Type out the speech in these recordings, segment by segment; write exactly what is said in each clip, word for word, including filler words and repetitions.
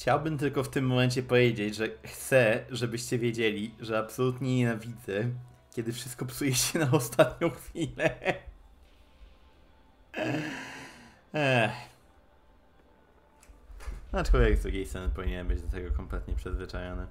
Chciałbym tylko w tym momencie powiedzieć, że chcę, żebyście wiedzieli, że absolutnie nienawidzę, kiedy wszystko psuje się na ostatnią chwilę. Ech. Aczkolwiek z drugiej strony powinienem być do tego kompletnie przyzwyczajony.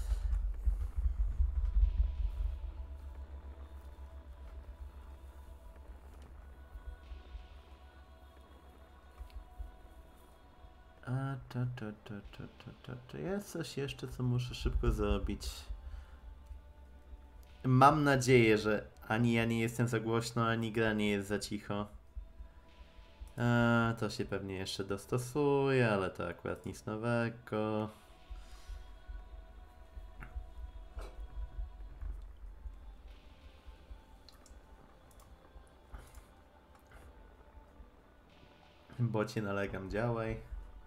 A to, to, to, to, to, to, to jest coś jeszcze, co muszę szybko zrobić. Mam nadzieję, że ani ja nie jestem za głośno, ani gra nie jest za cicho. A, to się pewnie jeszcze dostosuje, ale to akurat nic nowego. Bocie nalegam, działaj.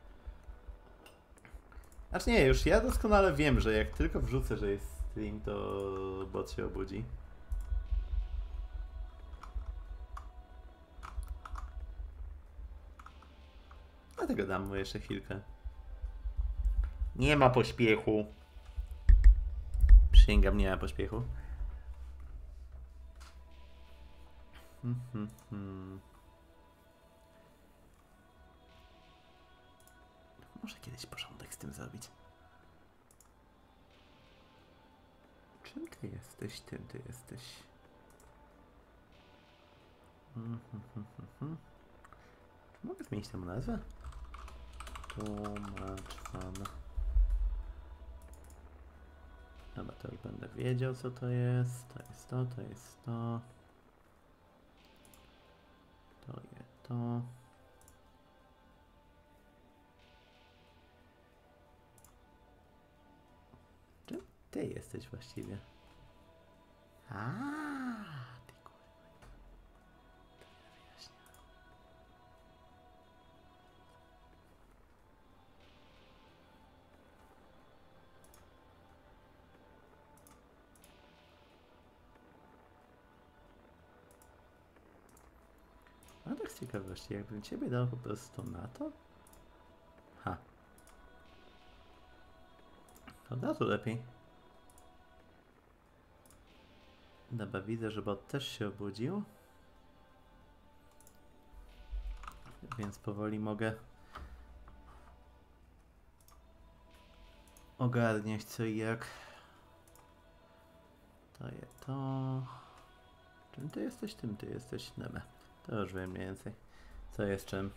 Znaczy nie, już ja doskonale wiem, że jak tylko wrzucę, że jest stream, to bot się obudzi. Dlatego dam mu jeszcze chwilkę. Nie ma pośpiechu. Przysięgam, nie ma pośpiechu. Hmm, hmm, hmm. Może kiedyś porządek z tym zrobić. Czym ty jesteś? Tym ty jesteś. Hmm, hmm, hmm, hmm. Czy mogę zmienić tę nazwę? Tłumacz fan. Dobra, to już będę wiedział, co to jest. To jest to, to jest to. To jest to. Czym ty jesteś właściwie? A, ty kurwa. To nie wyjaśnia. A tak z ciekawości, jakbym ciebie dał po prostu na to? Ha. To da to lepiej. Dobra, widzę, że bot też się obudził. Więc powoli mogę ogarniać co i jak. To jest to. Czym ty jesteś? Tym ty jesteś. Dobra. To już wiem mniej więcej. Co jest czym.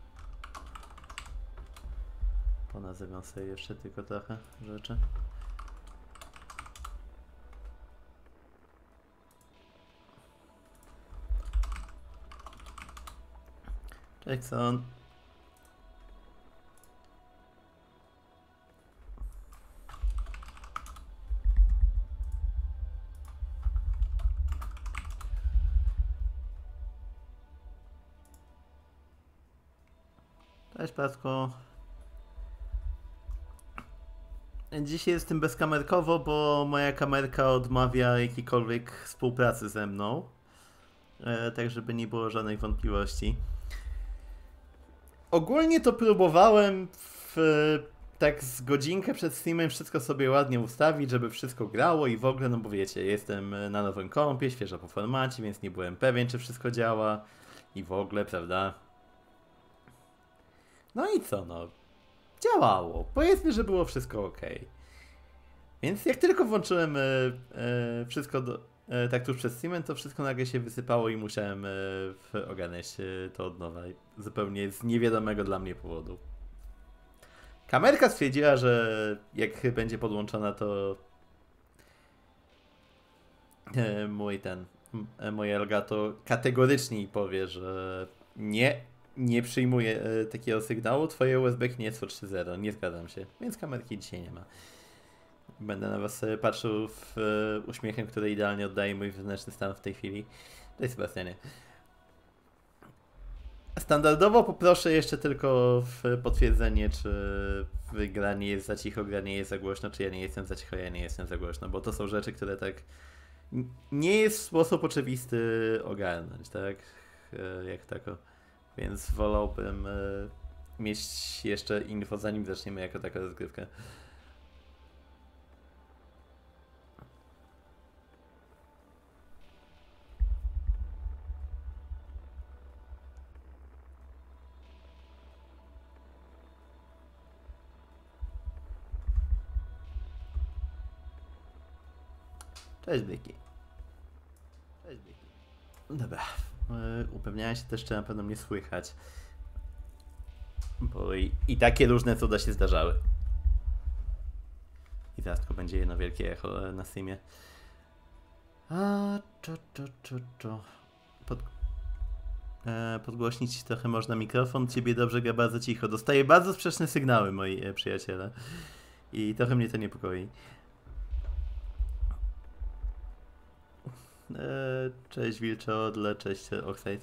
Ponazywam sobie jeszcze tylko trochę rzeczy. Jackson. Cześć Patko. Dzisiaj jestem bezkamerkowo, bo moja kamerka odmawia jakiejkolwiek współpracy ze mną. E, tak, żeby nie było żadnych wątpliwości. Ogólnie to próbowałem w, tak z godzinkę przed streamem wszystko sobie ładnie ustawić, żeby wszystko grało i w ogóle, no bo wiecie, jestem na nowym kompie, świeżo po formacie, więc nie byłem pewien, czy wszystko działa i w ogóle, prawda? No i co, no, działało. Powiedzmy, że było wszystko ok. Więc jak tylko włączyłem e, e, wszystko do, e, tak tuż przed streamem, to wszystko nagle się wysypało i musiałem e, ogarniać e, to od nowa. Zupełnie z niewiadomego dla mnie powodu. Kamerka stwierdziła, że jak będzie podłączona, to e, mój ten, e, moje Elgato kategorycznie jej powie, że nie, nie przyjmuje e, takiego sygnału. Twoje U S B nie jest trzy zero, nie zgadzam się, więc kamerki dzisiaj nie ma. Będę na was patrzył w e, uśmiechem, który idealnie oddaje mój wewnętrzny stan w tej chwili. To jest Sebastianie. Standardowo poproszę jeszcze tylko w potwierdzenie, czy gra nie jest za cicho, gra nie jest za głośno, czy ja nie jestem za cicho, ja nie jestem za głośno, bo to są rzeczy, które tak nie jest w sposób oczywisty ogarnąć, tak? Jak tako. Więc wolałbym mieć jeszcze info, zanim zaczniemy jako taką rozgrywkę. Cześć, Byki. Cześć, Byki. Dobra. Yy, upewniałem się też, czy na pewno mnie słychać. Bo i, i takie różne cuda się zdarzały. I zaraz tylko będzie jedno wielkie echo na Steamie. A, czo, czo, czo, czo. Pod, e, podgłośnić trochę można mikrofon. Ciebie dobrze gra bardzo cicho. Dostaję bardzo sprzeczne sygnały, moi e, przyjaciele. I trochę mnie to niepokoi. E, cześć Wilczodle, cześć Oxide.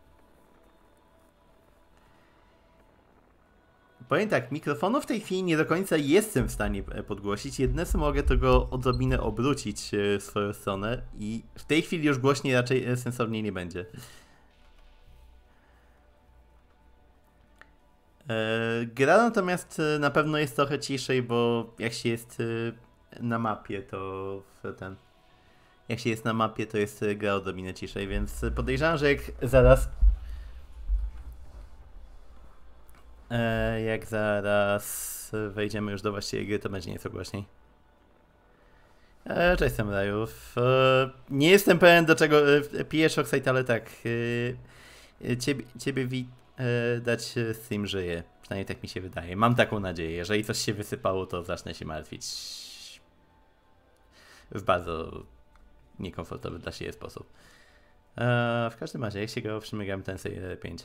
Powiem tak, mikrofonu w tej chwili nie do końca jestem w stanie podgłosić. Jedyne co mogę, to go odrobinę obrócić w swoją stronę i w tej chwili już głośniej raczej sensownie nie będzie. E, gra natomiast na pewno jest trochę ciszej, bo jak się jest na mapie, to w ten... Jak się jest na mapie, to jest gra odrobinę ciszej, więc podejrzewam, że jak zaraz... E, jak zaraz wejdziemy już do właściwej gry, to będzie nieco głośniej. E, cześć Samurajów. E, nie jestem pewien, do czego e, pijesz Oxide, ale tak. E, ciebie ciebie widać, Steam żyje. Przynajmniej tak mi się wydaje. Mam taką nadzieję. Jeżeli coś się wysypało, to zacznę się martwić. W bardzo niekomfortowy dla siebie sposób. E, w każdym razie, jak się grało w Shin Megami Tensei pięć.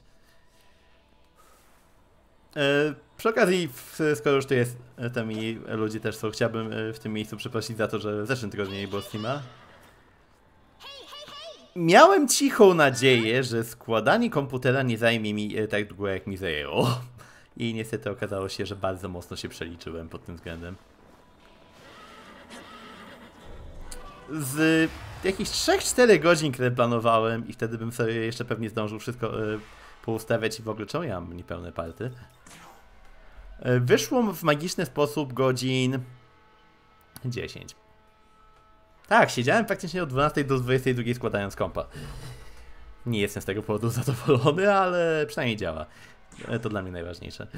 E, przy okazji, skoro już tu jest tam i ludzie też są, chciałbym w tym miejscu przeprosić za to, że w zeszłym tygodniu nie było Steama. Miałem cichą nadzieję, że składanie komputera nie zajmie mi tak długo, jak mi zajęło. I niestety okazało się, że bardzo mocno się przeliczyłem pod tym względem. Z jakichś trzech czterech godzin, które planowałem i wtedy bym sobie jeszcze pewnie zdążył wszystko y, poustawiać i w ogóle czemu ja mam niepełne party. Y, wyszło w magiczny sposób godzin dziesięć. Tak, siedziałem praktycznie od dwunastej do dwudziestej drugiej składając kompa. Nie jestem z tego powodu zadowolony, ale przynajmniej działa. Y, to dla mnie najważniejsze.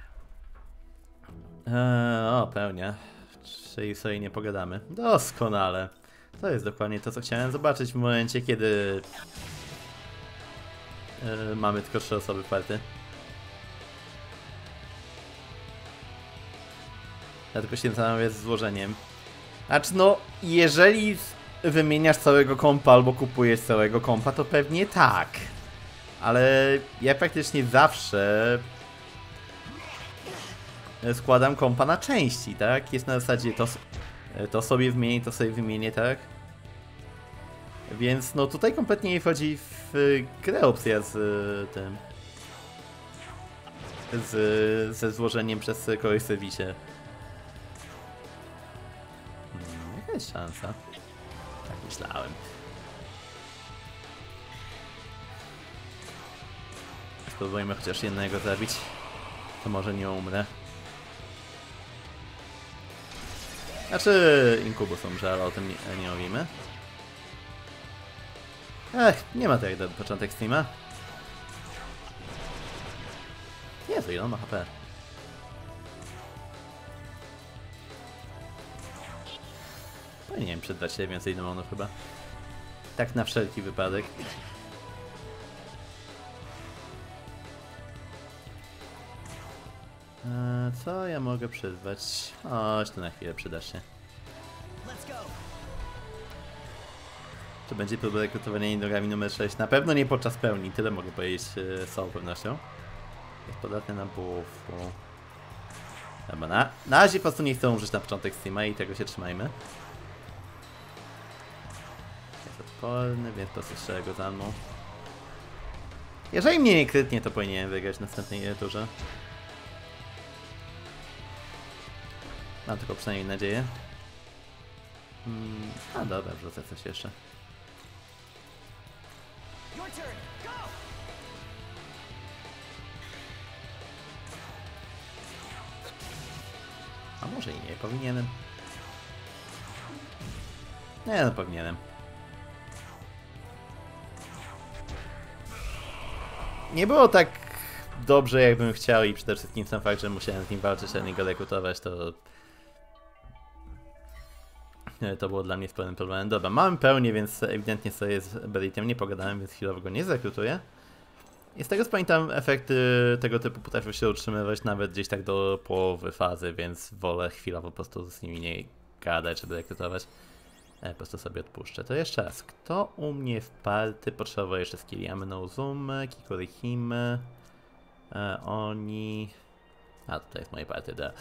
Eee, o, pełnia. Czyli sobie nie pogadamy. Doskonale. To jest dokładnie to, co chciałem zobaczyć w momencie, kiedy yy, mamy tylko trzy osoby party. Ja tylko się zastanawiam z złożeniem. Znaczy no, jeżeli wymieniasz całego kompa albo kupujesz całego kompa, to pewnie tak. Ale ja praktycznie zawsze składam kompa na części, tak? Jest na zasadzie to, to sobie wymienię, to sobie wymienię, tak? Więc no tutaj kompletnie nie wchodzi w grę opcja z tym... Z, ze złożeniem przez kogoś w serwisie. Hmm, jaka jest szansa? Tak myślałem. Spróbujmy chociaż jednego zabić. To może nie umrę. Znaczy, Inkubus umrze, ale o tym nie, nie mówimy. Ech, nie ma tak do początek Steama. Jezu, ile on ma H P. Powinienem przydać się więcej demonów chyba. Tak na wszelki wypadek. Eee, co ja mogę przyzwać? Chodź tu na chwilę, przydasz się. To będzie próba rekrutowania indogami numer sześć. Na pewno nie podczas pełni, tyle mogę powiedzieć e, z całą pewnością. Jest podatny na buffu. Dobra, na, na razie po prostu nie chcę umrzeć na początek Steama i tego się trzymajmy. Jest odporny, więc po prostu strzelę go za mną. Jeżeli mnie nie krytnie, to powinienem wygrać w następnej turze. Mam tylko przynajmniej nadzieję. Hmm, a dobra, wrzucę coś jeszcze. A może i nie powinienem? Nie, no powinienem. Nie było tak dobrze, jakbym chciał i przede wszystkim sam fakt, że musiałem z nim walczyć, a nie go rekrutować, to... To było dla mnie sporym problemem. Dobra, mamy pełnię, więc ewidentnie sobie z Beritem nie pogadałem, więc chwilowo go nie zrekrutuję. I z tego co pamiętam, efekty tego typu potrafią się utrzymywać nawet gdzieś tak do połowy fazy, więc wolę chwilowo po prostu z nimi nie gadać, żeby rekrutować. E, po prostu sobie odpuszczę. To jeszcze raz. Kto u mnie w party potrzebował jeszcze skilli? Mamy Nozumy, Kikurihime. E, oni... A, tutaj jest moje party, da.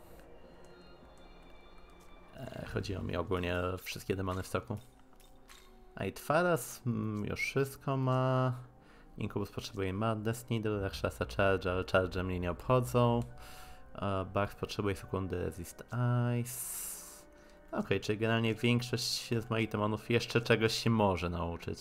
E, chodziło mi ogólnie o wszystkie demony w stoku. A i Twaras mm, już wszystko ma. Incubus potrzebuje Madness Needle, Rakshasa Charge, ale Charge mnie nie obchodzą. Uh, Bugs potrzebuje sekundy Resist Ice. Ok, czyli generalnie większość z moich demonów jeszcze czegoś się może nauczyć.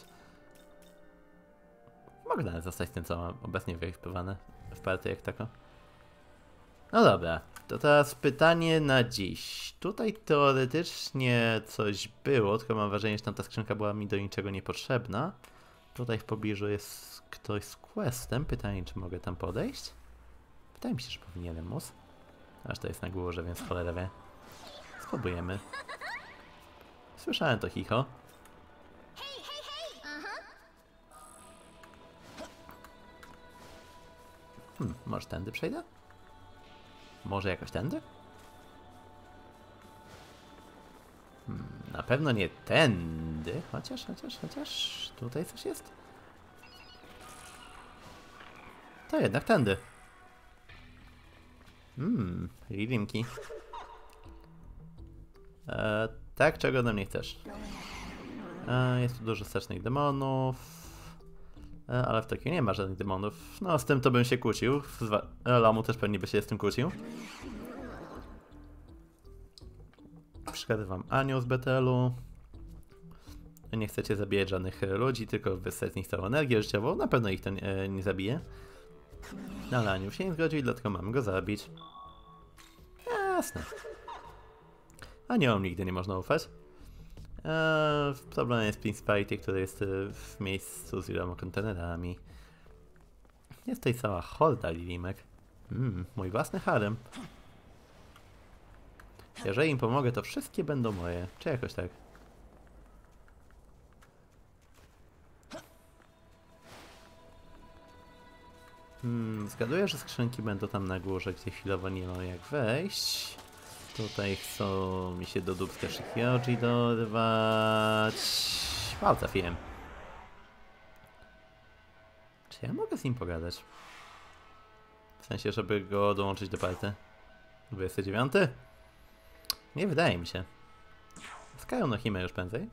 Mogę nawet zostać tym, co mam obecnie wyekwipowane w partii jak tako. No dobra, to teraz pytanie na dziś. Tutaj teoretycznie coś było, tylko mam wrażenie, że tam ta skrzynka była mi do niczego niepotrzebna. Tutaj w pobliżu jest ktoś z questem. Pytanie, czy mogę tam podejść? Wydaje mi się, że powinienem móc. Aż to jest na górze, więc cholera wie. Spróbujemy. Słyszałem to chicho. Hmm, może tędy przejdę? Może jakoś tędy? Hmm, na pewno nie tędy. Chociaż, chociaż, chociaż... Tutaj coś jest? To jednak tędy. Hmm, lilinki. E, tak, czego ode mnie chcesz? E, jest tu dużo strasznych demonów. E, ale w Tokio nie ma żadnych demonów. No, z tym to bym się kłócił. E, Lamu też pewnie by się z tym kłócił. Przekażę wam anioł z Betelu. Nie chcecie zabijać żadnych ludzi, tylko wysłać z nich całą energię życiową. Na pewno ich to nie, nie zabije. No, ale anioł się nie zgodził i dlatego mamy go zabić. Jasne. Aniołom nigdy nie można ufać. Eee, problem jest Principality, który jest w miejscu z wieloma kontenerami. Jest tutaj cała horda lilimek. Mm, mój własny harem. Jeżeli im pomogę, to wszystkie będą moje. Czy jakoś tak? Hmm, zgaduję, że skrzynki będą tam na górze, gdzie chwilowo nie mam jak wejść. Tutaj chcą mi się do dupska Shikioji dorwać. Wow, trafiłem. Czy ja mogę z nim pogadać? W sensie, żeby go dołączyć do party? dwudziesty dziewiąty? Nie wydaje mi się. Skają no Hime już prędzej.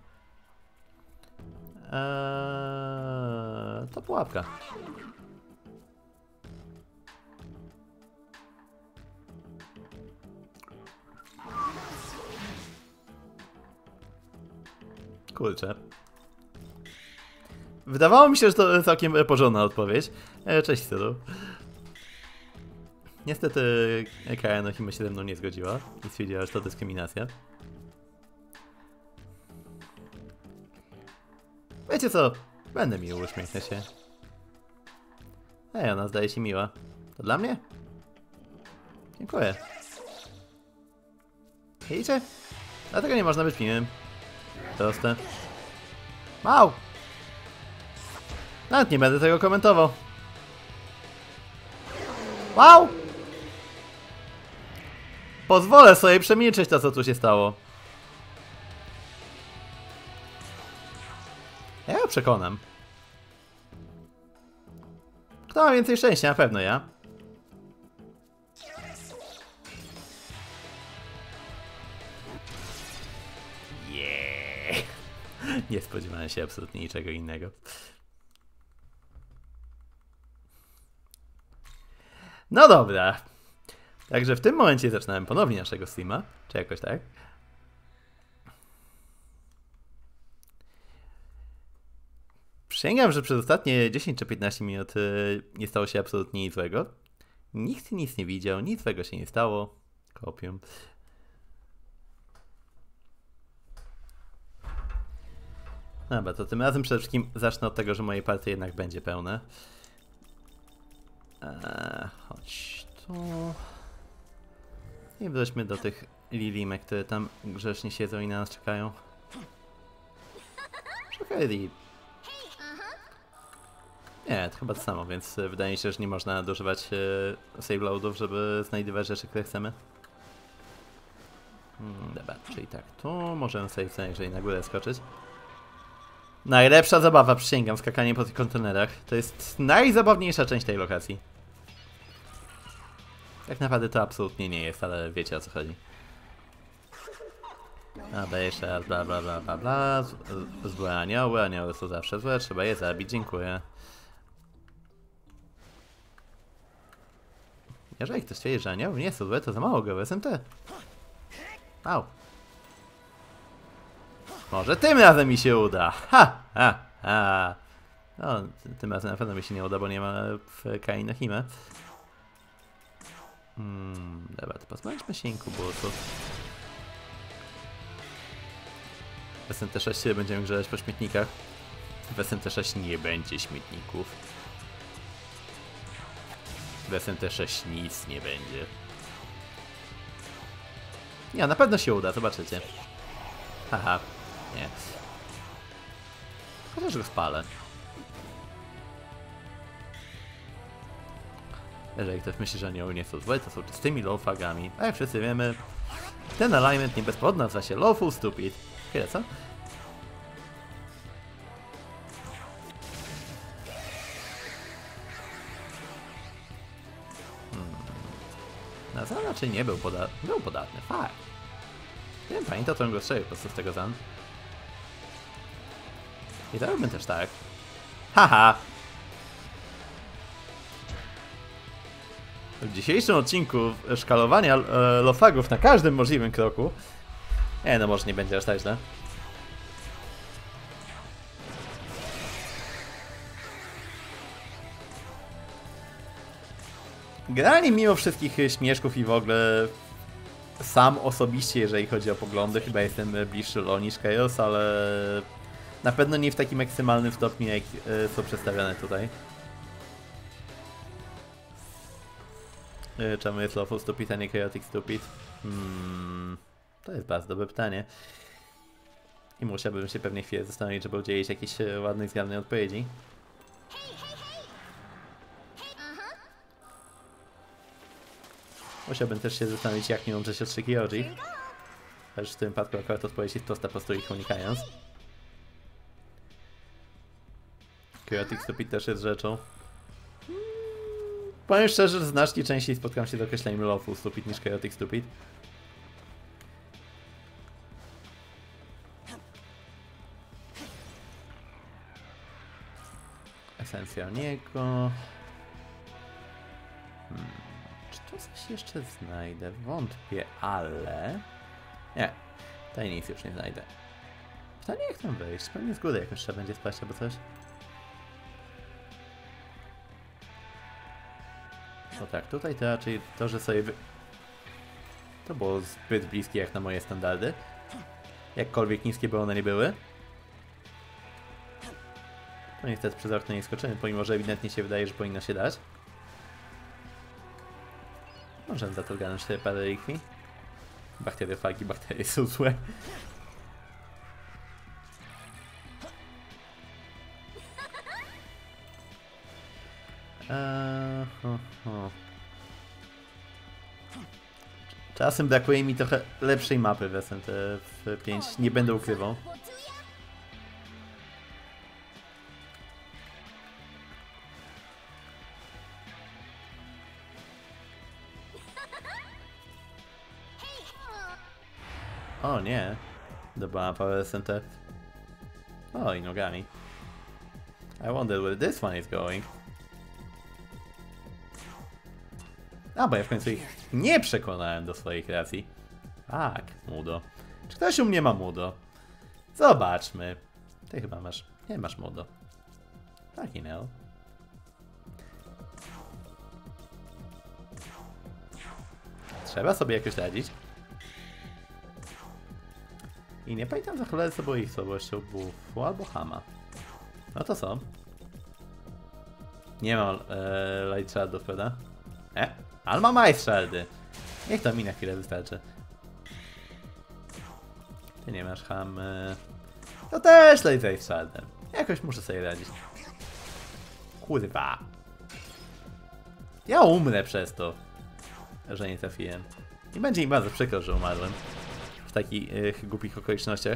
Eee, to pułapka. Kurczę. Wydawało mi się, że to całkiem porządna odpowiedź. E, cześć, Syru. Niestety Kaja no Hime się ze mną nie zgodziła i stwierdziła, że to dyskryminacja. Wiecie co? Będę miły, uśmiechnę się. Ej, ona zdaje się miła. To dla mnie? Dziękuję. Widzicie? Dlatego nie można być miłym. Proste. Mał! Nawet nie będę tego komentował. Wow! Pozwolę sobie przemilczeć to, co tu się stało. Ja ją przekonam. Kto ma więcej szczęścia? Na pewno ja. Yeah. Nie spodziewałem się absolutnie niczego innego. No dobra. Także w tym momencie zaczynałem ponownie naszego streama. Czy jakoś tak? Przysięgam, że przez ostatnie dziesięć czy piętnaście minut yy, nie stało się absolutnie nic złego. Nikt nic nie widział, nic złego się nie stało. Kopium. Dobra, to tym razem przede wszystkim zacznę od tego, że moje partie jednak będzie pełne. Eee, chodź tu. I wróćmy do tych lilimek, które tam grzecznie siedzą i na nas czekają. Szukaj. Nie, to chyba to samo, więc wydaje mi się, że nie można nadużywać e, save loadów, żeby znajdywać rzeczy, które chcemy. Hmm, dobra, czyli tak, tu możemy sobie co najwyżej na górę skoczyć. Najlepsza zabawa, przysięgam, skakanie po tych kontenerach. To jest najzabawniejsza część tej lokacji. Tak naprawdę to absolutnie nie jest, ale wiecie o co chodzi. Dobra, jeszcze raz, bla bla bla bla bla. Z, z, złe anioły, anioły są zawsze złe, trzeba je zabić, dziękuję. Jeżeli ktoś twierdzi, że anioły nie są złe, to za mało go w S M T. Au. Może tym razem mi się uda. Ha! Ha! Ha! No, tym razem na pewno mi się nie uda, bo nie ma w Kain Hime. Hmm, dobra, to pozbądźmy się inkubusów. W S M T sześć będziemy grzać po śmietnikach. W S M T sześć nie będzie śmietników. W S M T sześć nic nie będzie. Nie, na pewno się uda, zobaczycie. Haha, nie. Chociaż go spalę. Jeżeli ktoś myśli, że anioły nie są złe, to są czystymi lowfagami. A jak wszyscy wiemy, ten alignment nie bez powodu nazywa się Lawful Stupid. Chwilę, co? Na Zan raczej nie był podatny. Był podatny, fakt. Nie pamiętam, to on go strzelił po prostu z tego Zan. I to bym też tak. Haha! W dzisiejszym odcinku szkalowania e, lofagów na każdym możliwym kroku. Nie, no może nie będzie aż tak źle. Generalnie mimo wszystkich śmieszków i w ogóle sam osobiście, jeżeli chodzi o poglądy, chyba jestem bliższy LoL niż Chaos, ale na pewno nie w takim ekstremalnym stopniu, jak są przedstawione tutaj. Czemu jest Lawful Stupid, a nie Chaotic Stupid? Hmm, to jest bardzo dobre pytanie. I musiałbym się pewnie chwilę zastanowić, żeby udzielić jakiejś ładnej, zgrabnej odpowiedzi. Musiałbym też się zastanowić, jak nie umrze siostrzyki Oji. Chociaż w tym wypadku akurat odpowiedź jest prosta, po prostu ich unikając. Chaotic Stupid też jest rzeczą. Powiem szczerze, że znacznie częściej spotkam się z określeniem Lawful Stupid niż Chaotic Stupid. Esencja niego. Hmm. Czy to coś jeszcze znajdę? Wątpię, ale... Nie, tutaj nic już nie znajdę. Pytanie, jak tam wejść? Pewnie z góry jakoś trzeba będzie spaść albo coś. No tak, tutaj to raczej to, że sobie wy... To było zbyt bliskie jak na moje standardy. Jakkolwiek niskie by one nie były. To niestety przez okno nie skoczymy, pomimo że ewidentnie się wydaje, że powinno się dać. Możemy za to ogarnąć sobie parę likwid. Bakteriofagi, bakterie są złe. Eee, ho, ho. Czasem brakuje mi trochę lepszej mapy w S M T F pięć, nie będę ukrywał. O nie, dobra mapa w S M T. O, i nogami. I wonder where this one is going. A, bo ja w końcu ich nie przekonałem do swoich racji. Tak, Mudo. Czy ktoś u mnie ma Mudo? Zobaczmy. Ty chyba masz... Nie masz Mudo. Tak, i no. Trzeba sobie jakoś radzić. I nie pamiętam za cholerę, co było ich słabością, Buffu albo Hama. No to co? Nie mam e, Light Shardów, prawda? E? Ale mam Ice Shardy. Niech to mi na chwilę wystarczy. Ty nie masz Hamy. To też lej z Ice Shardem. Jakoś muszę sobie radzić. Kurwa. Ja umrę przez to, że nie trafiłem. I będzie mi bardzo przykro, że umarłem. W takich yy, głupich okolicznościach.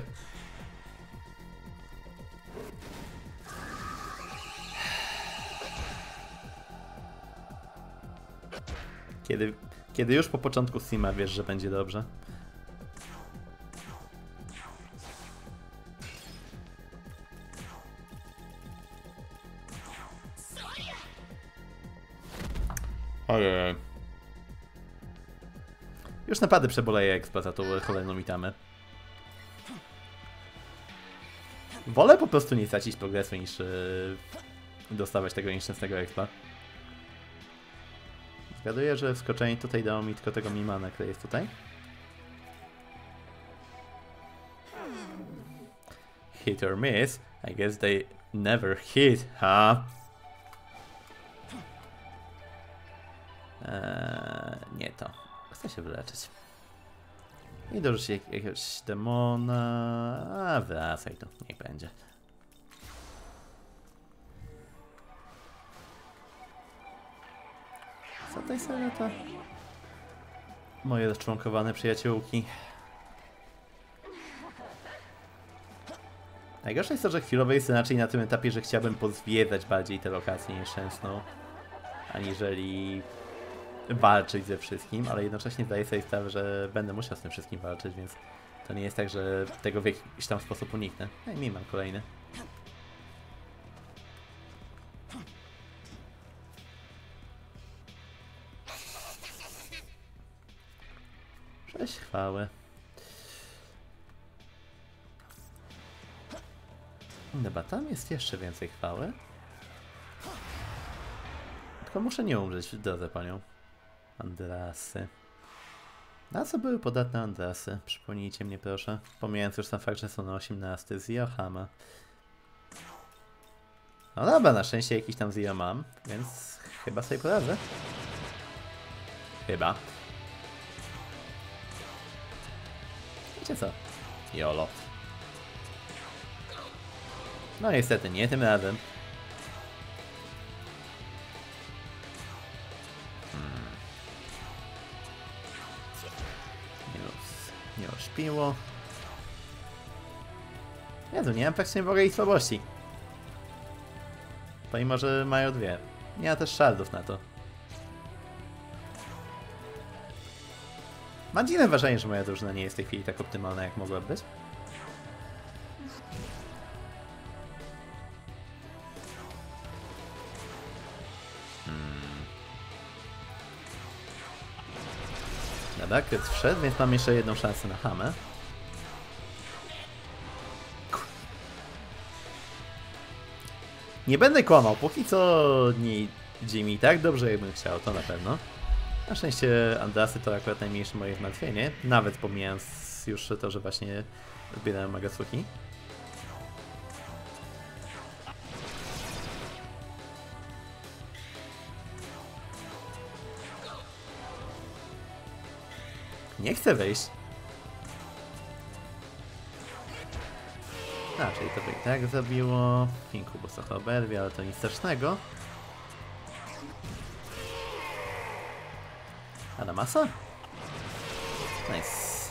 Kiedy, kiedy już po początku Sima wiesz, że będzie dobrze. Ojej. Już naprawdę przeboleję expa za tą cholerną itamę. Wolę po prostu nie stracić progresu niż yy, dostawać tego nieszczęsnego expa. Zgaduję, że wskoczenie tutaj dało mi tylko tego mimana, który jest tutaj. Hit or miss? I guess they never hit, huh? Eee, nie to. Chcę się wyleczyć. I dorzucić jak, jakiegoś demona. A wracaj tu, niech będzie. Co to jest to? Moje rozczłonkowane przyjaciółki. Najgorsze jest to, że chwilowo jest raczej na tym etapie, że chciałbym pozwiedzać bardziej te lokacje nieszczęsną, aniżeli walczyć ze wszystkim, ale jednocześnie zdaję sobie sprawę, że będę musiał z tym wszystkim walczyć, więc to nie jest tak, że tego w jakiś tam sposób uniknę. No i mi mam kolejny. Cześć, chwały. Chyba tam jest jeszcze więcej chwały. Tylko muszę nie umrzeć w drodze, panią. Andrasy. Na co były podatne Andrasy? Przypomnijcie mnie, proszę. Pomijając już sam fakt, że są na osiemnasty. Zio Hama. No dobra, na szczęście jakiś tam Zio mam, więc chyba sobie poradzę. Chyba. Wiecie co? Jolo. No niestety, nie tym razem. Hmm. Nie, nie ośpiło. Ja tu nie mam praktycznie w ogóle ich słabości. Pomimo, że mają dwie. Nie ma też shardów na to. Mam dziwne wrażenie, że moja drużyna nie jest w tej chwili tak optymalna, jak mogłaby być. Dobra, kryt wszedł, więc mam jeszcze jedną szansę na Hamę. Nie będę kłamał, póki co nie idzie mi tak dobrze, jakbym chciał, to na pewno. Na szczęście Andrasy to akurat najmniejsze moje zmartwienie, nawet pomijając już to, że właśnie zbierałem Magasuki. Nie chcę wejść. A, czyli to by i tak zabiło. Inkubusa oberwie, ale to nic strasznego. Adamasa? Nice.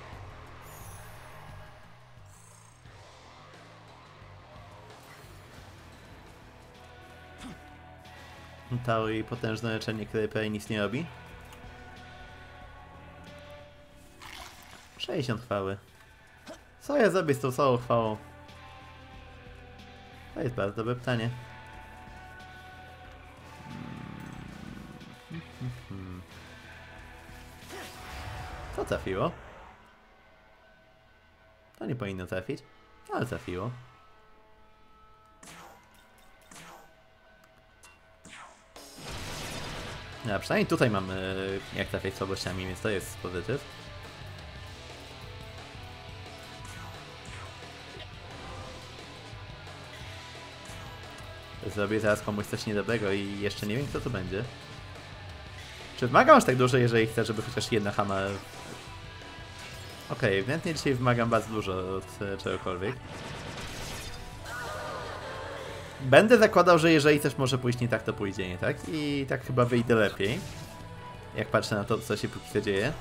To i potężne leczenie, które prawie nic nie robi. sześćdziesiąt chwały. Co ja zrobię z tą całą chwałą? To jest bardzo dobre pytanie. Co trafiło? To nie powinno trafić, ale trafiło. A przynajmniej tutaj mamy jak trafiać słabościami, więc to jest pozytyw. zrobię zaraz komuś coś niedobrego i jeszcze nie wiem, kto to będzie. Czy wymagam aż tak dużo, jeżeli chcę, żeby chociaż jedna hama... Okej, okay, ewidentnie dzisiaj wymagam bardzo dużo od e, czegokolwiek. Będę zakładał, że jeżeli coś może pójść nie tak, to pójdzie nie tak. I tak chyba wyjdę lepiej. Jak patrzę na to, co się póki co dzieje.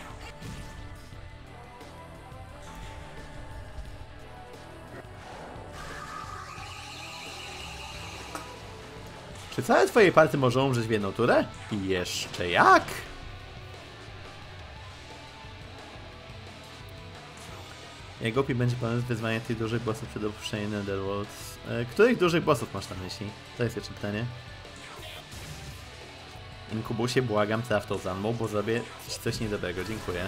Czy całe twoje party może umrzeć w jedną turę? I jeszcze jak? Jak głupi będzie pomysł wyzwania tych dużych bossów przed opuszczeniem Netherworlds. E, których dużych bossów masz na myśli? To jest jeszcze pytanie. Inkubusie, błagam, traf tą zanmą, bo zrobię coś, coś niedobrego. Dziękuję.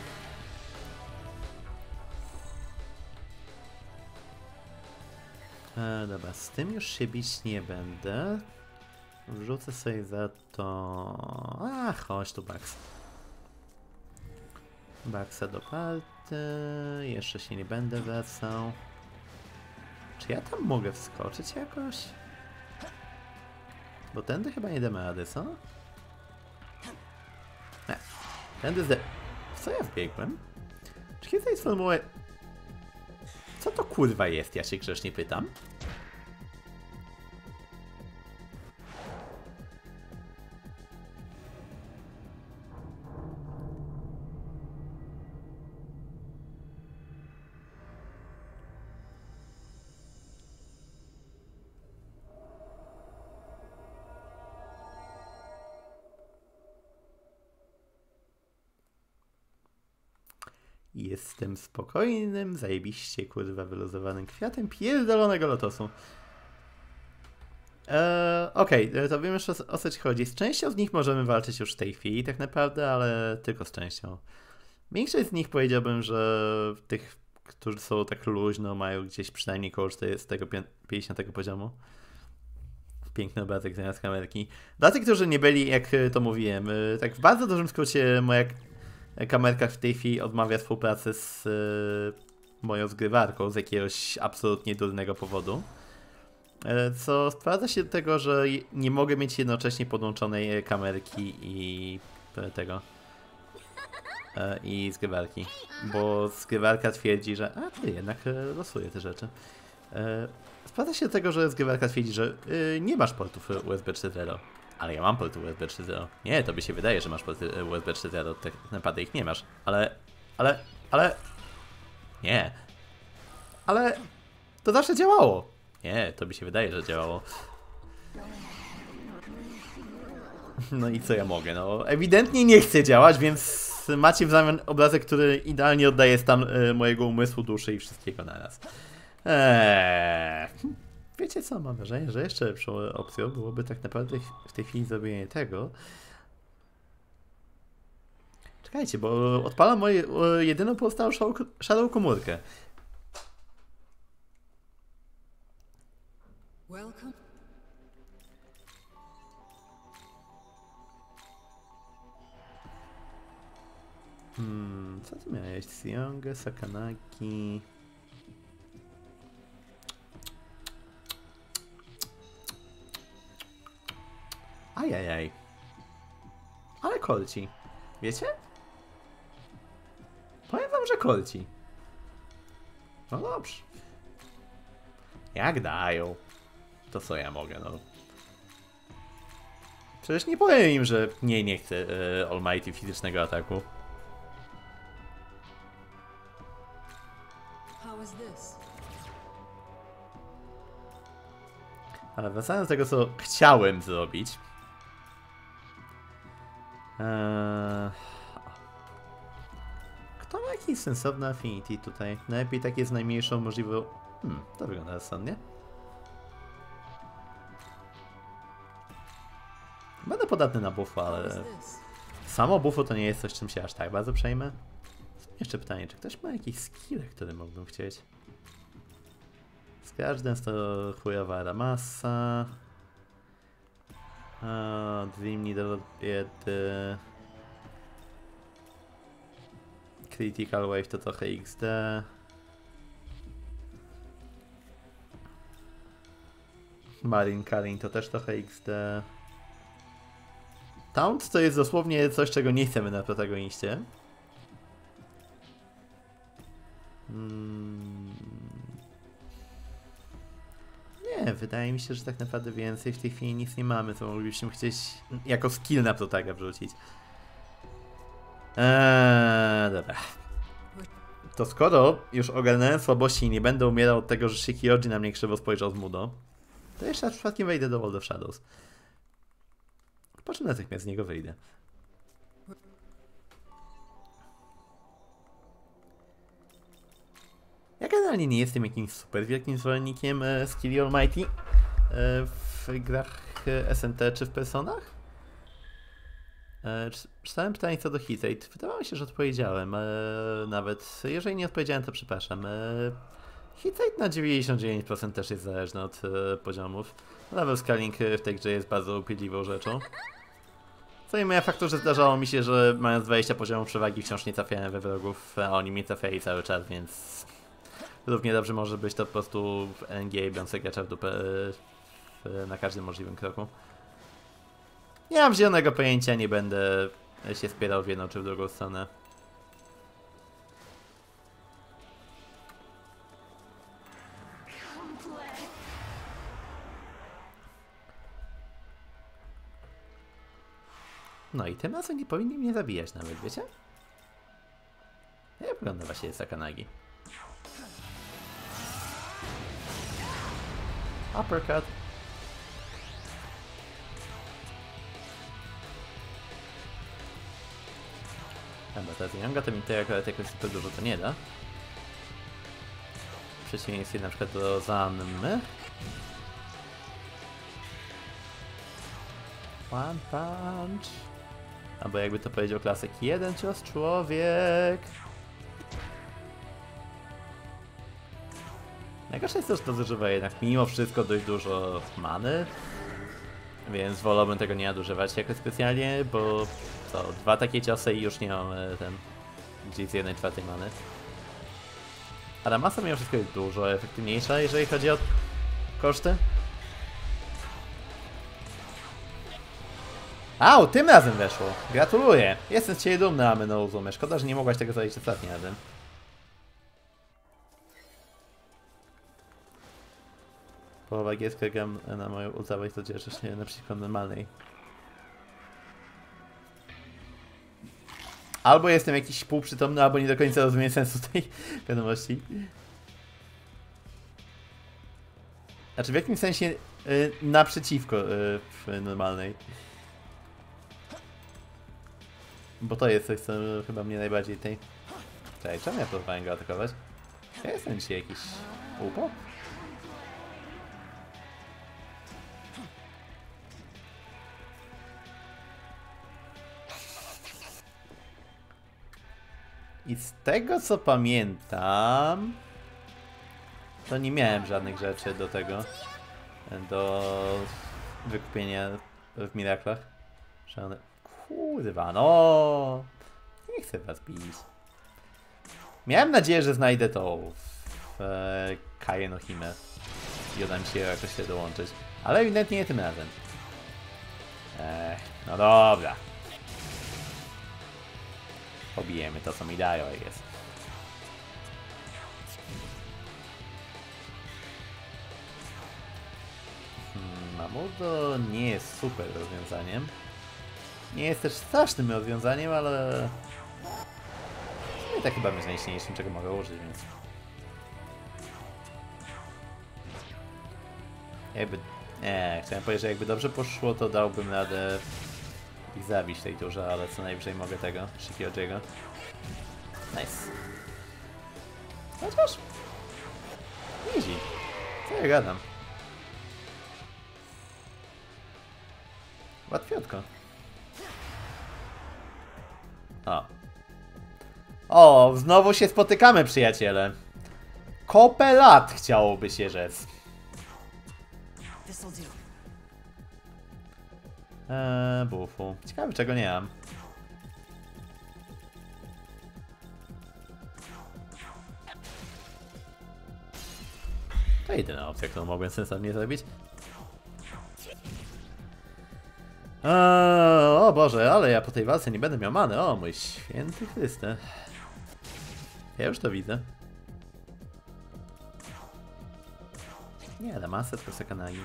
E, dobra, z tym już się bić nie będę. Wrzucę sobie za to... A, chodź tu, Bax. Baxa do party. Jeszcze się nie będę wracał. Czy ja tam mogę wskoczyć jakoś? Bo tędy chyba nie damy rady, co? Nie. Tędy zde... W co ja wbiegłem? Czy kiedy jest formułę... Co to kurwa jest? Ja się grzecznie pytam. Jestem spokojnym, zajebiście kurwa wyluzowanym kwiatem pierdolonego lotosu. Eee, Okej, okay, to wiem już o, o co ci chodzi. Z częścią z nich możemy walczyć już w tej chwili tak naprawdę, ale tylko z częścią. Większość z nich powiedziałbym, że tych, którzy są tak luźno, mają gdzieś przynajmniej koło czterdziestego pięćdziesiątego poziomu. Piękny obrazek zamiast kamerki. Dla tych, którzy nie byli, jak to mówiłem, tak w bardzo dużym skrócie moja kamerka w tej chwili odmawia współpracy z y, moją zgrywarką z jakiegoś absolutnie durnego powodu. Y, co sprowadza się do tego, że nie mogę mieć jednocześnie podłączonej kamerki i y, tego y, i zgrywarki, bo zgrywarka twierdzi, że a ty jednak y, losuje te rzeczy. Y, sprowadza się do tego, że zgrywarka twierdzi, że y, nie masz portów U S B trzy zero. Ale ja mam porty U S B trzy zero. Nie, tobie się wydaje, że masz porty U S B trzy zero, tak naprawdę ich nie masz. Ale, ale, ale... Nie. Ale to zawsze działało. Nie, tobie się wydaje, że działało. No i co ja mogę? No ewidentnie nie chcę działać, więc macie w zamian obrazek, który idealnie oddaje stan y, mojego umysłu, duszy i wszystkiego naraz. Eee... Wiecie co, mam wrażenie, że jeszcze lepszą opcją byłoby tak naprawdę w tej chwili zrobienie tego. Czekajcie, bo odpalam moją jedyną pozostałą szarą komórkę. Hmm, co ty miałeś? Sionge, Sakanagi... Ajajaj. Ale kolci. Wiecie? Powiem wam, że kolci. No dobrze. Jak dają? To co ja mogę, no. Przecież nie powiem im, że nie, nie chcę e, Almighty fizycznego ataku. Ale wracając do tego, co chciałem zrobić. Eee... Kto ma jakiś sensowny affinity tutaj? Najlepiej takie z najmniejszą możliwą... Hmm, to wygląda rozsądnie. Będę podatny na buffa, ale... Samo buffu to nie jest coś, czym się aż tak bardzo przejmę. Jeszcze pytanie, czy ktoś ma jakiś skill, który mógłbym chcieć? Scratch Dance to chujowa ramasa. Dream Needle biedy. Critical Wave to trochę X D. Marin Karin to też trochę X D. Taunt to jest dosłownie coś, czego nie chcemy na protagoniście. Hmm. Nie, wydaje mi się, że tak naprawdę więcej w tej chwili nic nie mamy, co moglibyśmy chcieć jako skill na protaga wrzucić. Eee, dobra. To skoro już ogarnąłem słabości i nie będę umierał od tego, że Shikioji na mnie krzywo spojrzał z Mudo, to jeszcze raz przypadkiem wejdę do World of Shadows. Po czym natychmiast z niego wyjdę. Ja generalnie nie jestem jakimś super wielkim zwolennikiem e, Skilli Almighty e, w grach e, S M T czy w Personach. E, czytałem pytanie co do Hitrate. Wydawało mi się, że odpowiedziałem. E, nawet jeżeli nie odpowiedziałem, to przepraszam. E, Hitrate na dziewięćdziesiąt dziewięć procent też jest zależny od e, poziomów. Level scaling w tej grze jest bardzo upierdliwą rzeczą. Co nie mija faktu, że zdarzało mi się, że mając dwadzieścia poziomów przewagi wciąż nie trafiałem we wrogów, a oni mnie trafiali cały czas, więc równie dobrze może być to po prostu N G biorące gracza w dupę w, na każdym możliwym kroku. Nie mam zielonego pojęcia, nie będę się spierał w jedną czy w drugą stronę. No i tym razem nie powinni mnie zabijać nawet, wiecie? Jak wygląda właśnie Sakanagi? Uppercut. Chyba teraz Younga to mi to akurat jakoś super dużo to nie da. W przeciwieństwie na przykład do Zanmy. One punch. Albo jakby to powiedział klasyk, jeden cios człowiek. Najgorsze jest to, że to zużywa jednak mimo wszystko dość dużo many. Więc wolałbym tego nie nadużywać jakoś specjalnie, bo co, dwa takie ciosy i już nie mam ten gdzieś z jednej czwartej many. Ale masa mimo wszystko jest dużo efektywniejsza, jeżeli chodzi o koszty. Au, tym razem weszło. Gratuluję. Jestem z ciebie dumny, Amy no Uzumie. Szkoda, że nie mogłaś tego zrobić ostatnim razem. Połowa gierska gram na moją ultrawę, to cieszysz się na przykład normalnej. Albo jestem jakiś półprzytomny, albo nie do końca rozumiem sensu tej wiadomości. Znaczy w jakim sensie yy, naprzeciwko yy, w normalnej. Bo to jest coś, co chyba mnie najbardziej tej... Czekaj, czemu ja próbowałem go atakować? Ja jestem dzisiaj jakiś upo? I z tego co pamiętam, to nie miałem żadnych rzeczy do tego, do wykupienia w Miraklach. Żadne... Kurwa, no! Nie chcę was bić. Miałem nadzieję, że znajdę to w e, Kaje no Hime i uda mi się jakoś się dołączyć, ale ewidentnie nie tym razem. Ech, no dobra. Pobijemy to, co mi dają, jest. Hmm, Mamudo nie jest super rozwiązaniem. Nie jest też strasznym rozwiązaniem, ale... I tak chyba najśniejszym, czego mogę użyć, więc... Jakby... Nie, chciałem powiedzieć, że jakby dobrze poszło, to dałbym radę ich zabić tej turze, ale co najwyżej mogę tego, Shikiojiego. Nice. Chociaż... Easy. Co ja gadam? Łatwiutko. O. O, znowu się spotykamy, przyjaciele. Kopę lat chciałoby się rzec. Eee, bufu. Ciekawe, czego nie mam. To jedyna opcja, którą mogłem sensownie zrobić. Eee, o Boże, ale ja po tej walce nie będę miał many. O mój święty Chryste. Ja już to widzę. Nie, da masę, tylko Sakanagi.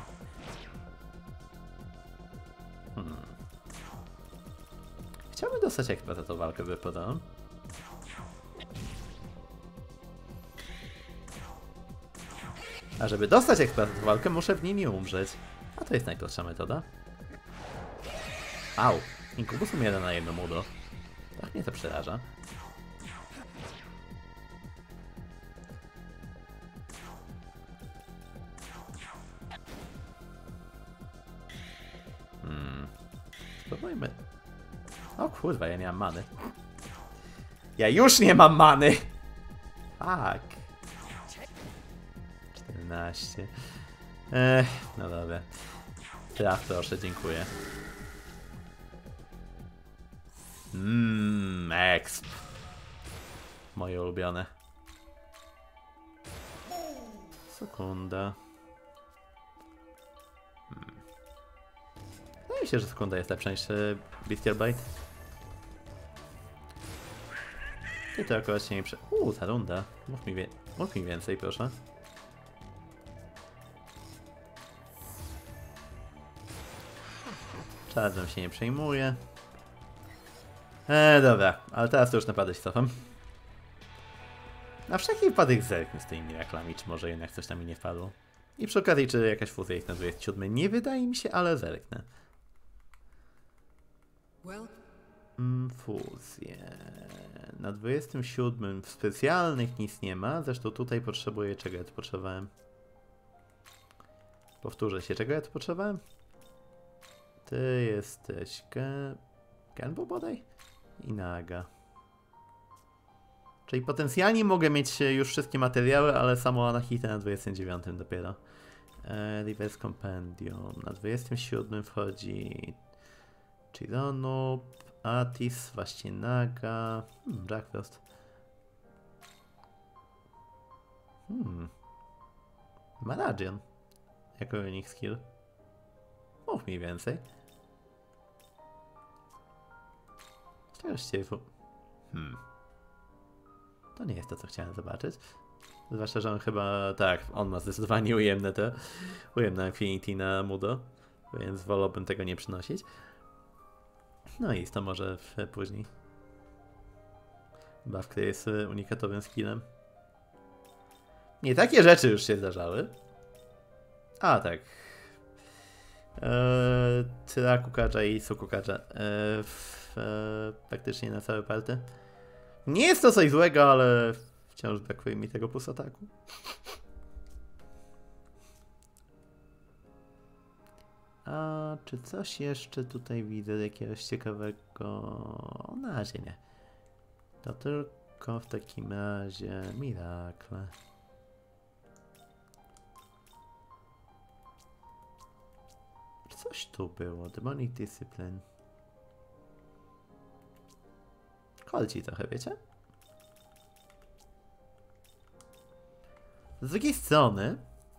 Hmm. Chciałbym dostać ekspert za tą walkę, by podał. A żeby dostać ekspert za tą walkę, muszę w niej nie umrzeć. A to jest najprostsza metoda. Au! Inkubusem jeden na jedno mudo. Tak mnie to przeraża. Hmm. Spróbujmy. O kurwa, ja nie mam many. Ja już nie mam many! Tak. czternaście. Ech, no dobra. Traf proszę, dziękuję. Mmm, exp. Moje ulubione. Sekunda. Hmm. Wydaje mi się, że sekunda jest lepsza niż Bestial Bite. I to akurat się nie prze... Uuu, ta runda. Mów mi, wie... Mów mi więcej, proszę. Czarnym się nie przejmuje. Eee, dobra, ale teraz to już naprawdę się cofam. Na wszelki wypadek zerknę z tymi miraklami, czy może jednak coś tam mi nie wpadło. I przy okazji, czy jakaś fuzja ich na dwudziestym siódmym, nie wydaje mi się, ale zerknę. Mm, fuzje. Na dwudziestym siódmym w specjalnych nic nie ma, zresztą tutaj potrzebuję, czego ja tu potrzebowałem. Powtórzę się, czego ja tu potrzebowałem? Ty jesteś Gen... Genbo bodaj? I Naga. Czyli potencjalnie mogę mieć już wszystkie materiały, ale samo Anahita na dwudziestym dziewiątym dopiero. E, Reverse Compendium. Na dwudziestym siódmym wchodzi Chironub, Atis, właśnie Naga, hmm, Jackfrost. Hmm. Maragion. Jako unique skill. Mów mi więcej. Szczerze, hmm. To nie jest to, co chciałem zobaczyć. Zwłaszcza, że on chyba... Tak, on ma zdecydowanie ujemne te... Ujemne Infinity na Mudo. Więc wolałbym tego nie przynosić. No i to może w, później. Buff, który jest unikatowym skillem. Nie, takie rzeczy już się zdarzały. A, tak. Eee, Tyra Kukacza i Sukukacza. Eee, eee, praktycznie na całe party. Nie jest to coś złego, ale wciąż brakuje mi tego plus ataku. A czy coś jeszcze tutaj widzę jakiegoś ciekawego? Na razie nie. To tylko w takim razie Mirakle. Coś tu było. Demonic Discipline. Kolci trochę, wiecie? Z drugiej strony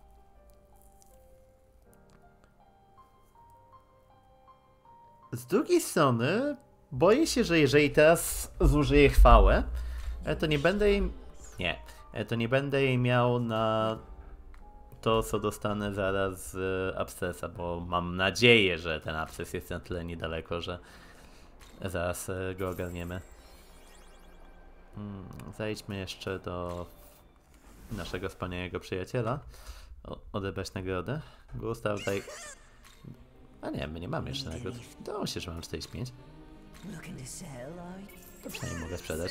Z drugiej strony boję się, że jeżeli teraz zużyję chwałę, to nie będę jej... Nie. To nie będę jej miał na to, co dostanę zaraz z abscesa, bo mam nadzieję, że ten absces jest na tyle niedaleko, że zaraz go ogarniemy. Hmm, zejdźmy jeszcze do naszego wspaniałego przyjaciela. O, odebrać nagrodę. Gustaw, daj... A nie, my nie mamy jeszcze nagród. To się, że mam czterdzieści pięć. To przynajmniej mogę sprzedać.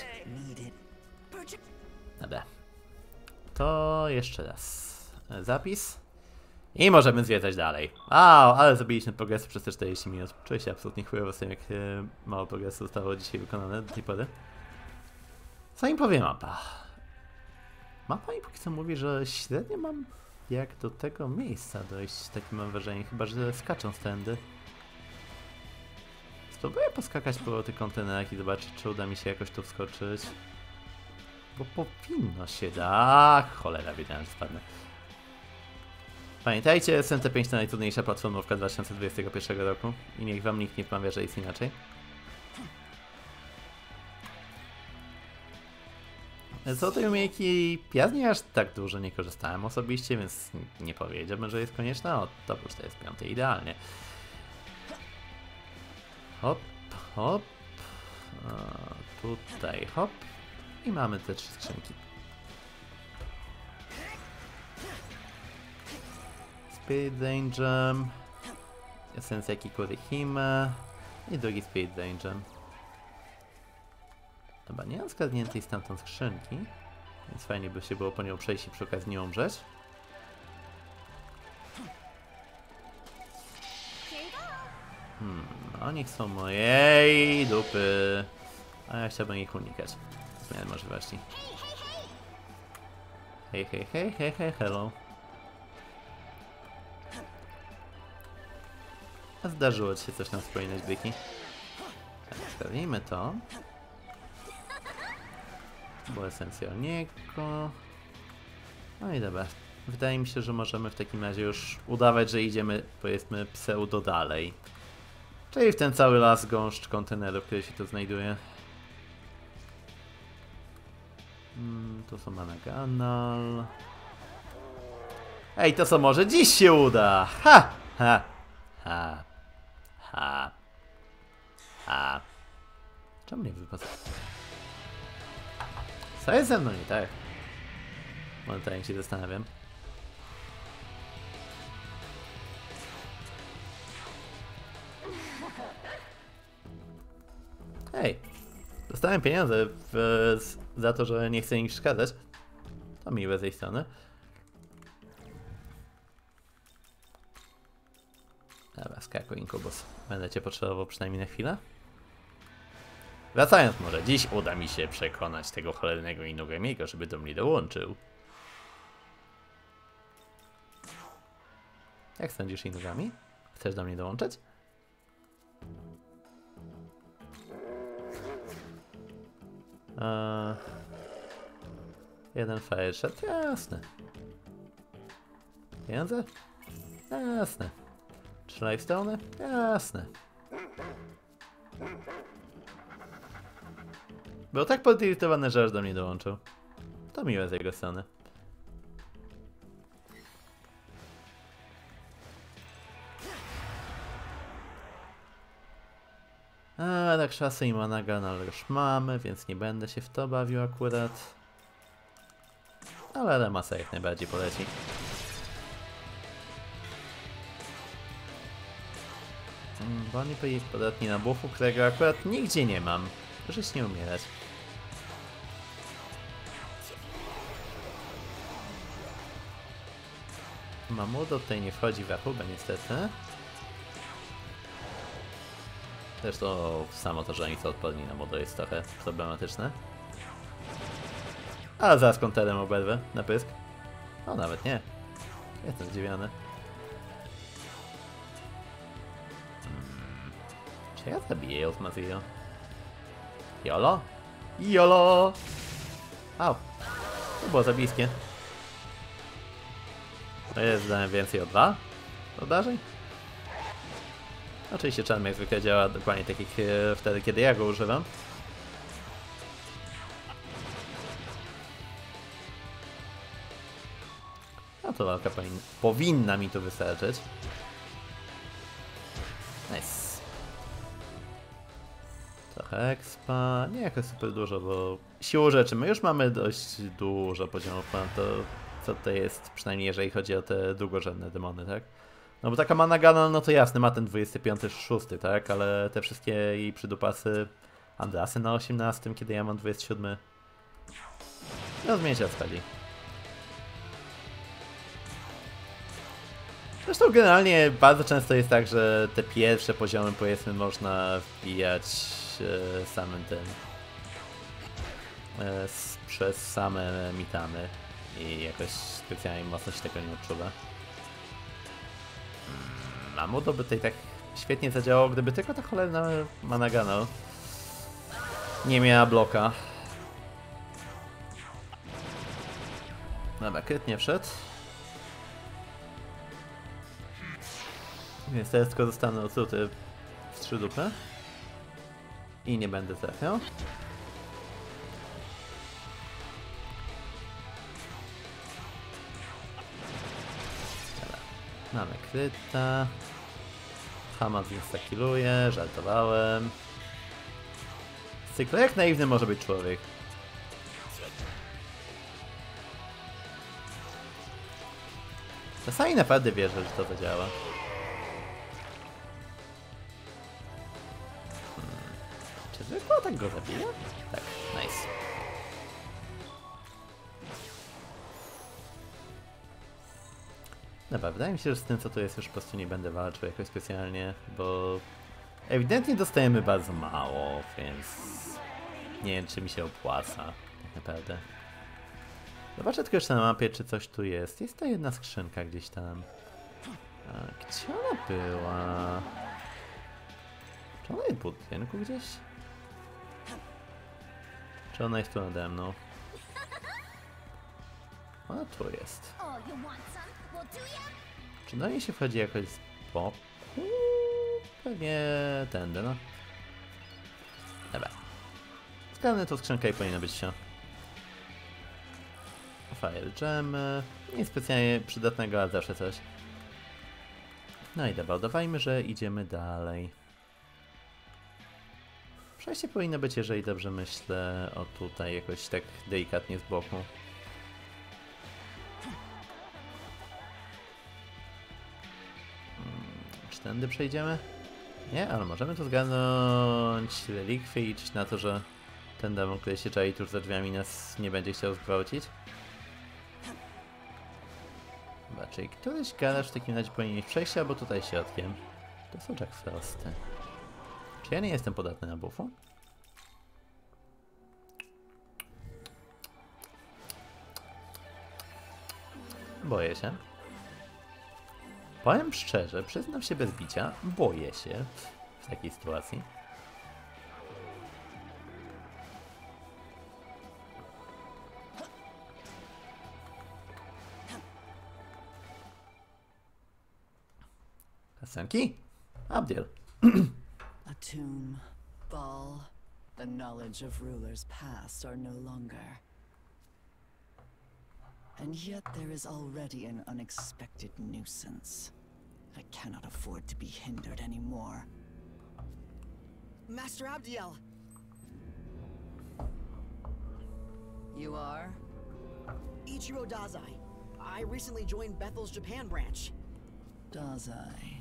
Dobra. To jeszcze raz. Zapis. I możemy zwiedzać dalej. A, ale zrobiliśmy progres przez te czterdzieści minut. Czuję się absolutnie chujowo z tym, jak mało progresu zostało dzisiaj wykonane do tej pory. Co im powie mapa? Mapa mi póki co mówi, że średnio mam jak do tego miejsca dojść. Takie mam wrażenie, chyba że skaczą stędy. Spróbuję poskakać po tych kontenerach i zobaczyć, czy uda mi się jakoś tu wskoczyć. Bo powinno się da. Ach, cholera, wiedziałem, że spadnę. Pamiętajcie, S M T pięć to najtrudniejsza platformówka dwa tysiące dwudziestego pierwszego roku i niech wam nikt nie wmawia, że jest inaczej. Z tej umiejętności ja z niej aż tak dużo nie korzystałem osobiście, więc nie powiedziałbym, że jest konieczna. O, to już to jest piąty, idealnie. Hop, hop. A, tutaj hop. I mamy te trzy skrzynki. Speed Danger, esencja Kikurihime i drugi Speed Danger. Chyba nie mam zgadniętej stamtąd skrzynki, więc fajnie by się było po nią przejść i przy okazji nie umrzeć. Hmm, oni są mojej dupy, a ja chciałbym ich unikać. Zmiany możliwości. Hej, hej, hej, hej, hej, hello. A zdarzyło ci się coś nam wspominać, byki? Tak, sprawimy to. Było esencjalniego. No i dobra. Wydaje mi się, że możemy w takim razie już udawać, że idziemy, powiedzmy, pseudo dalej. Czyli w ten cały las gąszcz kontenerów, który się tu znajduje. Hmm, to są Managanal. Ej, to co może dziś się uda! Ha! Ha! Ha! Ha! Ha! Czemu nie wypadł? Co jest ze mną nie tak? Momentalnie się zastanawiam. Hej! Dostałem pieniądze w, za to, że nie chcę im przeszkadzać. To miłe z tej strony. Dobra, skakuj Inkubus. Będę cię potrzebował przynajmniej na chwilę. Wracając może, dziś uda mi się przekonać tego cholernego Inugamiego, żeby do mnie dołączył. Jak sądzisz, Inugami? Chcesz do mnie dołączyć? Eee, jeden Fireshot, jasne. Pieniądze? Jasne. Trzy Lifestone? Jasne. Był tak podirytowany, że aż do mnie dołączył. To miłe z jego strony. A, tak szasy i Managanal już mamy, więc nie będę się w to bawił akurat. Ale Remasa jak najbardziej poleci. Hmm, bo oni byli podatni na buffu, którego akurat nigdzie nie mam. Żyć nie umierać. Mamudo tutaj nie wchodzi w rachubę niestety. Zresztą samo to, że oni są odporni na Mudo jest trochę problematyczne. Ale zaraz konterem oberwę na pysk. O, nawet nie. Jestem zdziwiony. Hmm. Czy ja zabiję ją z Mazio? Jolo? Jolo! Au. To było za bliskie. To jest zdałem więcej o dwa dodarzeń. Oczywiście czarm jak zwykle działa dokładnie tak jak e, wtedy, kiedy ja go używam. No to walka powinna, powinna mi tu wystarczyć. Nice. Trochę expa, nie jakoś super dużo, bo siłą rzeczy my już mamy dość dużo poziomów, to co to jest, przynajmniej jeżeli chodzi o te długorzędne demony, tak? No bo taka Managanal, no to jasne, ma ten dwudziesty piąty, szósty, tak? Ale te wszystkie jej przydupasy, Andrasy na osiemnastym, kiedy ja mam dwudziesty siódmy. No zmienicie odchodzi. Zresztą generalnie bardzo często jest tak, że te pierwsze poziomy, powiedzmy, można wbijać e, samym tym e, s, przez same mitamy i jakoś specjalnie mocno się tego nie odczuwa. Hmm, a Mudo by tutaj tak świetnie zadziałało, gdyby tylko ta cholerna Managanal nie miała bloka. Dobra, kryt nie wszedł. Więc teraz tylko zostanę otruty w trzy dupy. I nie będę trafiał. Dobra. Mamy kryta. Hamas instakiluje, żartowałem. Cyklo, jak naiwny może być człowiek? Czasami naprawdę wierzę, że to zadziała. Hmm. Czy zwykła tak go zabija? Tak, nice. Dobra, wydaje mi się, że z tym co tu jest już po prostu nie będę walczył jakoś specjalnie, bo ewidentnie dostajemy bardzo mało, więc nie wiem, czy mi się opłaca tak naprawdę. Zobaczę tylko jeszcze na mapie, czy coś tu jest. Jest ta jedna skrzynka gdzieś tam. A, gdzie ona była? Czy ona jest w budynku gdzieś? Czy ona jest tu nade mną? Ona tu jest. Czy do niej się wchodzi jakoś z boku? Pewnie tędy, no. Dobra. Zgadnę tą skrzynkę i powinno być się. Fire Gem. Nie specjalnie przydatnego, ale zawsze coś. No i dobra, udawajmy, że idziemy dalej. Przejście powinno być, jeżeli dobrze myślę, o tutaj jakoś tak delikatnie z boku. Czy tędy przejdziemy? Nie, ale możemy tu zgarnąć relikwie i liczyć na to, że ten demon, który się czai tuż za drzwiami, nas nie będzie chciał zgwałcić. Chyba, czyli któryś garaż w takim razie powinien mieć przejście, albo tutaj środkiem. To są Jack Frosty. Czy ja nie jestem podatny na buffu? Boję się. Powiem szczerze, przyznam się bez bicia, boję się w takiej sytuacji. Kasenki? Abdiel. A tomb, Ball, the knowledge of rulers past are no longer. And yet there is already an unexpected nuisance. I cannot afford to be hindered anymore. Master Abdiel! You are? Ichiro Dazai. I recently joined Bethel's Japan branch. Dazai.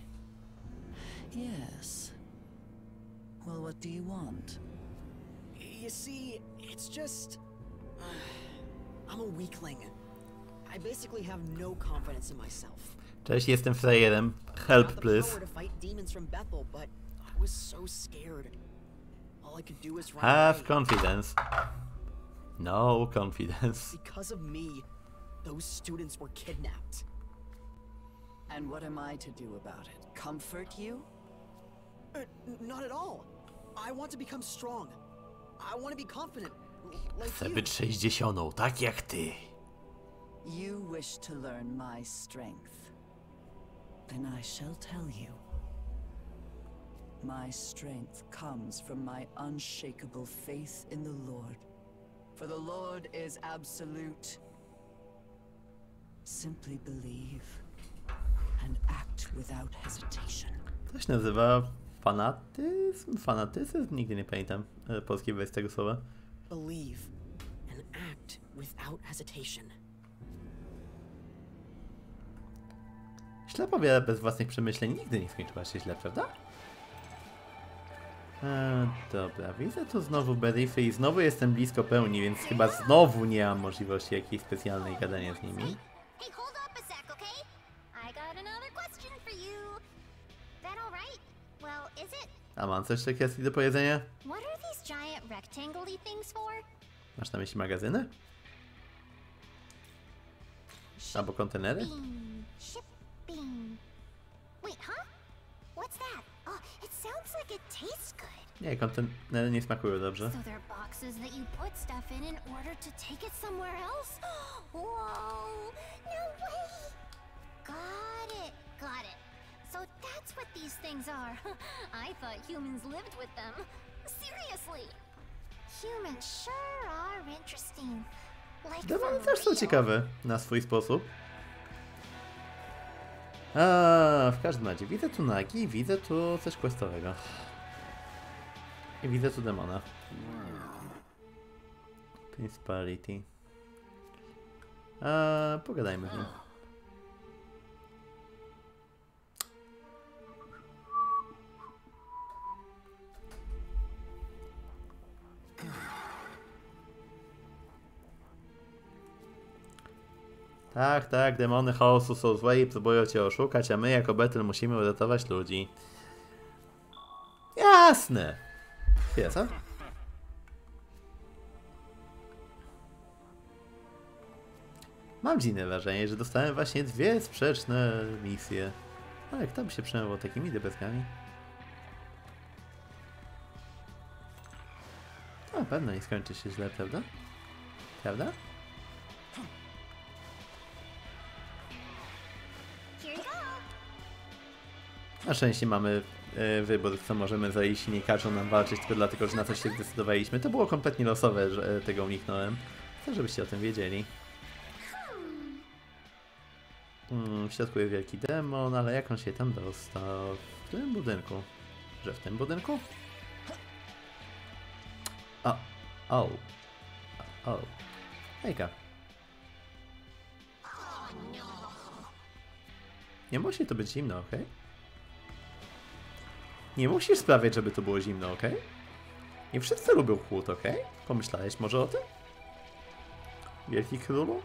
Yes. Well, what do you want? You see, it's just... I'm a weakling. I basically have no confidence in myself. Cześć, jestem frajerem. Help, please. I had the power to fight demons from Bethel, but I was so scared. All I could do was run Have away. confidence. No confidence. Because of me, those students were kidnapped. And what am I to do about it? Comfort you? Uh, n- not at all. I want to become strong. I want to be confident, l- like Chcę you. być sześćdziesiątą, tak jak ty. You wish to learn my strength. Then I shall tell you. My strength comes from my unshakable faith in the Lord. For the Lord is absolute. Simply believe and act without hesitation. To się nazywa fanatyzm? Fanatyzm? Nigdy nie pamiętam e, polskiej wersji tego słowa. Believe and act without hesitation. Ślepa wiara bez własnych przemyśleń nigdy nie skończyła się źle, prawda? E, dobra, widzę tu znowu Berify i znowu jestem blisko pełni, więc chyba znowu nie mam możliwości jakiejś specjalnej gadania z nimi. Hey, hold up a sec, okay? I got another question for you. That all right? Well, is it? A mam coś takiego do powiedzenia? What are these giant rectangle-y things for? Masz na myśli magazyny? Albo kontenery? Bean. Shipping. Wait, huh? What's that? Oh, it sounds like it tastes good. Nie, kontenery nie smakują dobrze. So they're boxes that you put stuff in in order to take it somewhere else? Whoa! No way! Got it, got it. So that's what these things are. I thought humans lived with them. Seriously. Humans sure are interesting. Like Demony for też są real. ciekawe na swój sposób. A, w każdym razie widzę tu nagi, widzę tu coś questowego. I widzę tu demona. Principality. A, pogadajmy z nim. Tak, tak, demony chaosu są złe i próbują cię oszukać, a my jako Bethel musimy uratować ludzi. Jasne! Chwila, co? Mam dziwne wrażenie, że dostałem właśnie dwie sprzeczne misje. Ale kto by się przejmował takimi debeskami? To na pewno nie skończy się źle, prawda? Prawda? Here you go. Na szczęście mamy e, wybór, co możemy zrobić i nie każą nam walczyć tylko dlatego, że na coś się zdecydowaliśmy. To było kompletnie losowe, że e, tego uniknąłem. Chcę, żebyście o tym wiedzieli. Hmm, w środku jest wielki demon, ale jak on się tam dostał? W którym budynku? Że w tym budynku? O, o, o, hejka. Nie musi to być zimno, ok? Nie musisz sprawiać, żeby to było zimno, ok? Nie wszyscy lubią chłód, ok? Pomyślałeś może o tym? Wielki królu?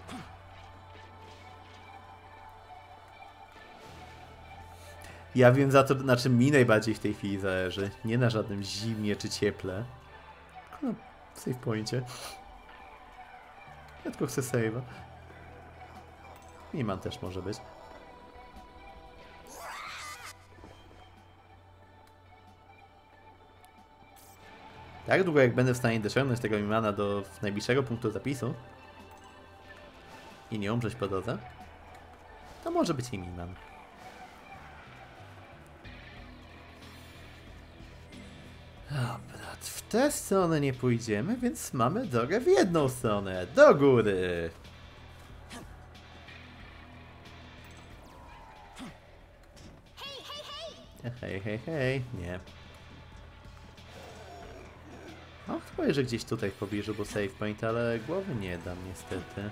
Ja wiem za to, na czym mi najbardziej w tej chwili zależy. Nie na żadnym zimnie czy cieple. Tylko na save poincie. Ja tylko chcę save'a. Miman też może być. Tak długo jak będę w stanie dociągnąć tego Mimana do najbliższego punktu zapisu i nie umrzeć po drodze, to może być i Miman. Dobra, w tę stronę nie pójdziemy, więc mamy drogę w jedną stronę, do góry. Hej, hej, hej, nie. No, chyba, że gdzieś tutaj w pobliżu był save point, ale głowy nie dam niestety.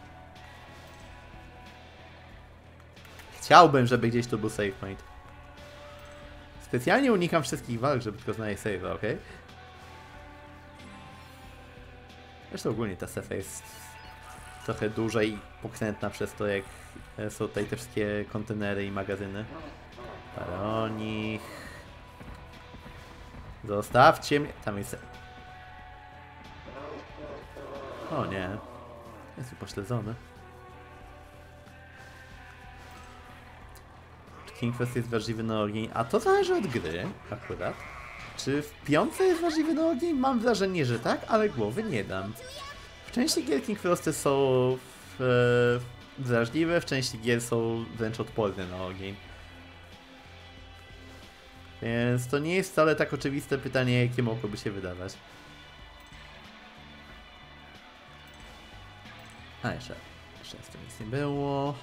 Chciałbym, żeby gdzieś tu był save point. Specjalnie unikam wszystkich walk, żeby tylko znaleźć save'a, ok? Zresztą ogólnie ta sefa jest trochę dłużej i pokrętna przez to, jak są tutaj te wszystkie kontenery i magazyny. Baronich. Zostawcie mnie. Tam jest. O nie. Jest tu pośledzony. Czy Kingfest jest wrażliwy na ogień? A to zależy od gry, akurat. Czy w piątce jest wrażliwy na ogień? Mam wrażenie, że tak, ale głowy nie dam. W części gier Kingfesty są w, e, wrażliwe, w części gier są wręcz odporne na ogień. Więc to nie jest wcale tak oczywiste pytanie, jakie mogłoby się wydawać. A jeszcze, jeszcze tu nic nie było.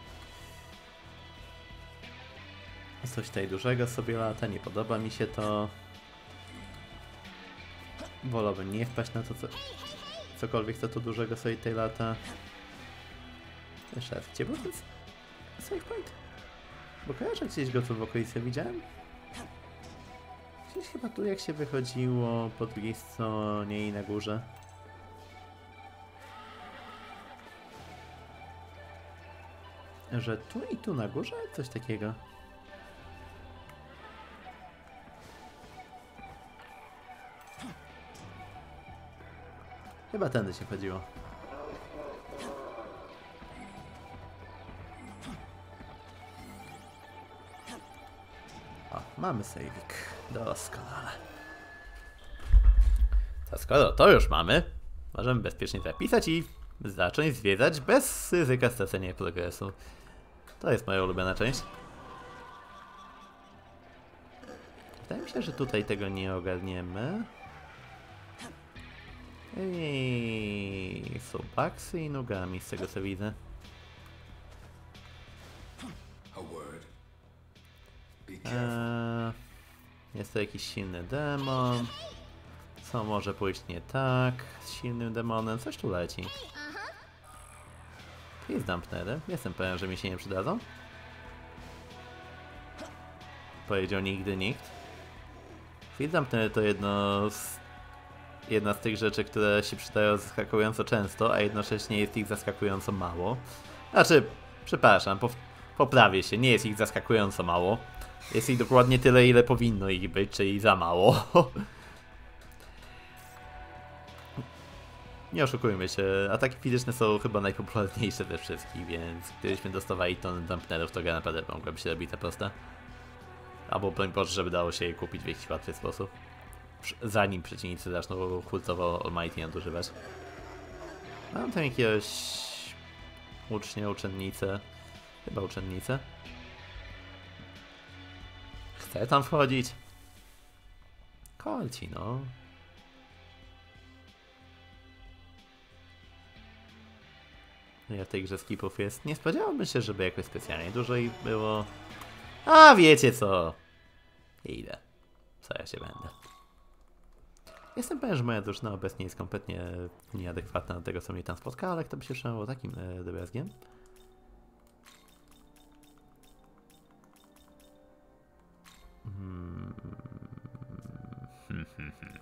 Coś tutaj dużego sobie lata, nie podoba mi się to. Wolałbym nie wpaść na to, co, cokolwiek co tu dużego sobie tutaj lata. Jeszcze raz, gdzie był ten save point? Bo kojarzę, gdzieś go tu w okolicy widziałem. Gdzieś chyba tu jak się wychodziło po drugiej stronie i na górze. Że tu i tu na górze? Coś takiego. Chyba tędy się chodziło. O, mamy saving. Doskonale. To skoro to już mamy, możemy bezpiecznie zapisać i zacząć zwiedzać bez ryzyka stracenia progresu. To jest moja ulubiona część. Wydaje mi się, że tutaj tego nie ogarniemy. I są baksy i nogami, z tego co widzę. Eee, jest to jakiś silny demon. Co może pójść nie tak z silnym demonem? Coś tu leci. Jest dampenery. Jestem pewien, że mi się nie przydadzą. Powiedział nigdy nikt. Field dampenery to jedno z, jedna z tych rzeczy, które się przydają zaskakująco często, a jednocześnie jest ich zaskakująco mało. Znaczy, przepraszam, pop poprawię się, nie jest ich zaskakująco mało. Jest ich dokładnie tyle, ile powinno ich być, czyli za mało. Nie oszukujmy się, ataki fizyczne są chyba najpopularniejsze ze wszystkich, więc gdybyśmy dostawali tonę dampenerów, to gra naprawdę mogłaby się robić ta prosta. Albo broń Boże, żeby dało się je kupić w jakiś łatwy sposób. Zanim przeciwnicy zaczną hurtowo Almighty nadużywać. Mam tam jakiegoś ucznia, uczennicę. Chyba uczennicę. Chcę tam wchodzić. Kolci, no. Ja w tej grze skipów jest. Nie spodziewałbym się, żeby jakoś specjalnie dużo ich było. A wiecie co? Idę. Co ja się będę. Jestem pewien, że moja drużyna obecnie jest kompletnie nieadekwatna do tego, co mnie tam spotka, ale kto by się trzymał takim e, drobiazgiem? Hmm. Hmm, hmm, hmm.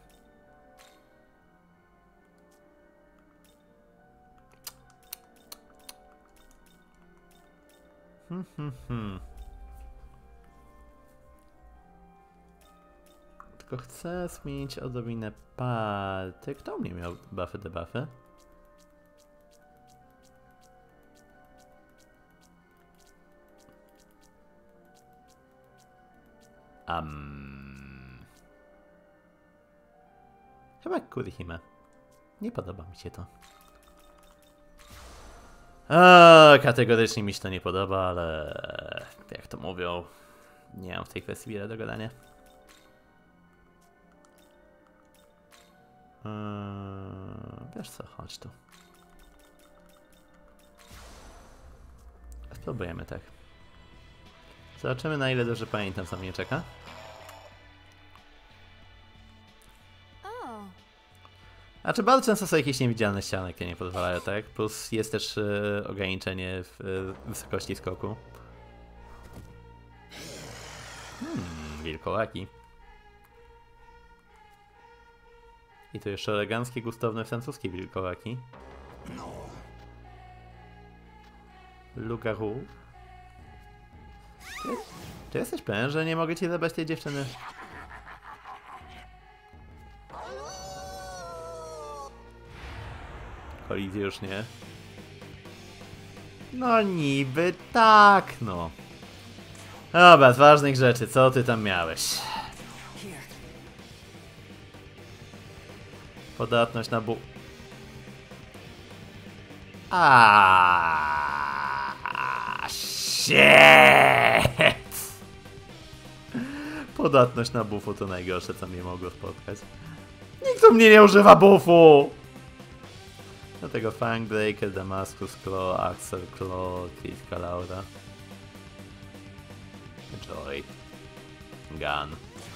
Hmm, hmm, hmm. Tylko chcę zmienić odrobinę party. Kto mnie miał buffy, debuffy? Um. Chyba Kurihime. Nie podoba mi się to. A, kategorycznie mi się to nie podoba, ale jak to mówią, nie mam w tej kwestii wiele do gadania. Eee, wiesz co, chodź tu. Spróbujemy tak. Zobaczymy, na ile dobrze pamiętam, co mnie czeka. A czy bardzo często są jakieś niewidzialne ściany, które nie pozwalają, tak? Plus jest też e, ograniczenie w e, wysokości skoku. Hmm, wilkołaki. I tu jeszcze eleganckie, gustowne francuskie wilkołaki. Loup-garou. Czy, czy jesteś pewien, że nie mogę ci zabrać tej dziewczyny? Kolizji już nie. No niby tak, no. Dobra, z ważnych rzeczy, co ty tam miałeś? Podatność na bu... Aaaa, shit! Podatność na buffu to najgorsze, co mnie mogło spotkać. Nikt u mnie nie używa buffu! Dlatego Fangbreaker, Damascus Claw, Axel Claw, Critical Aura, Joy, Gun.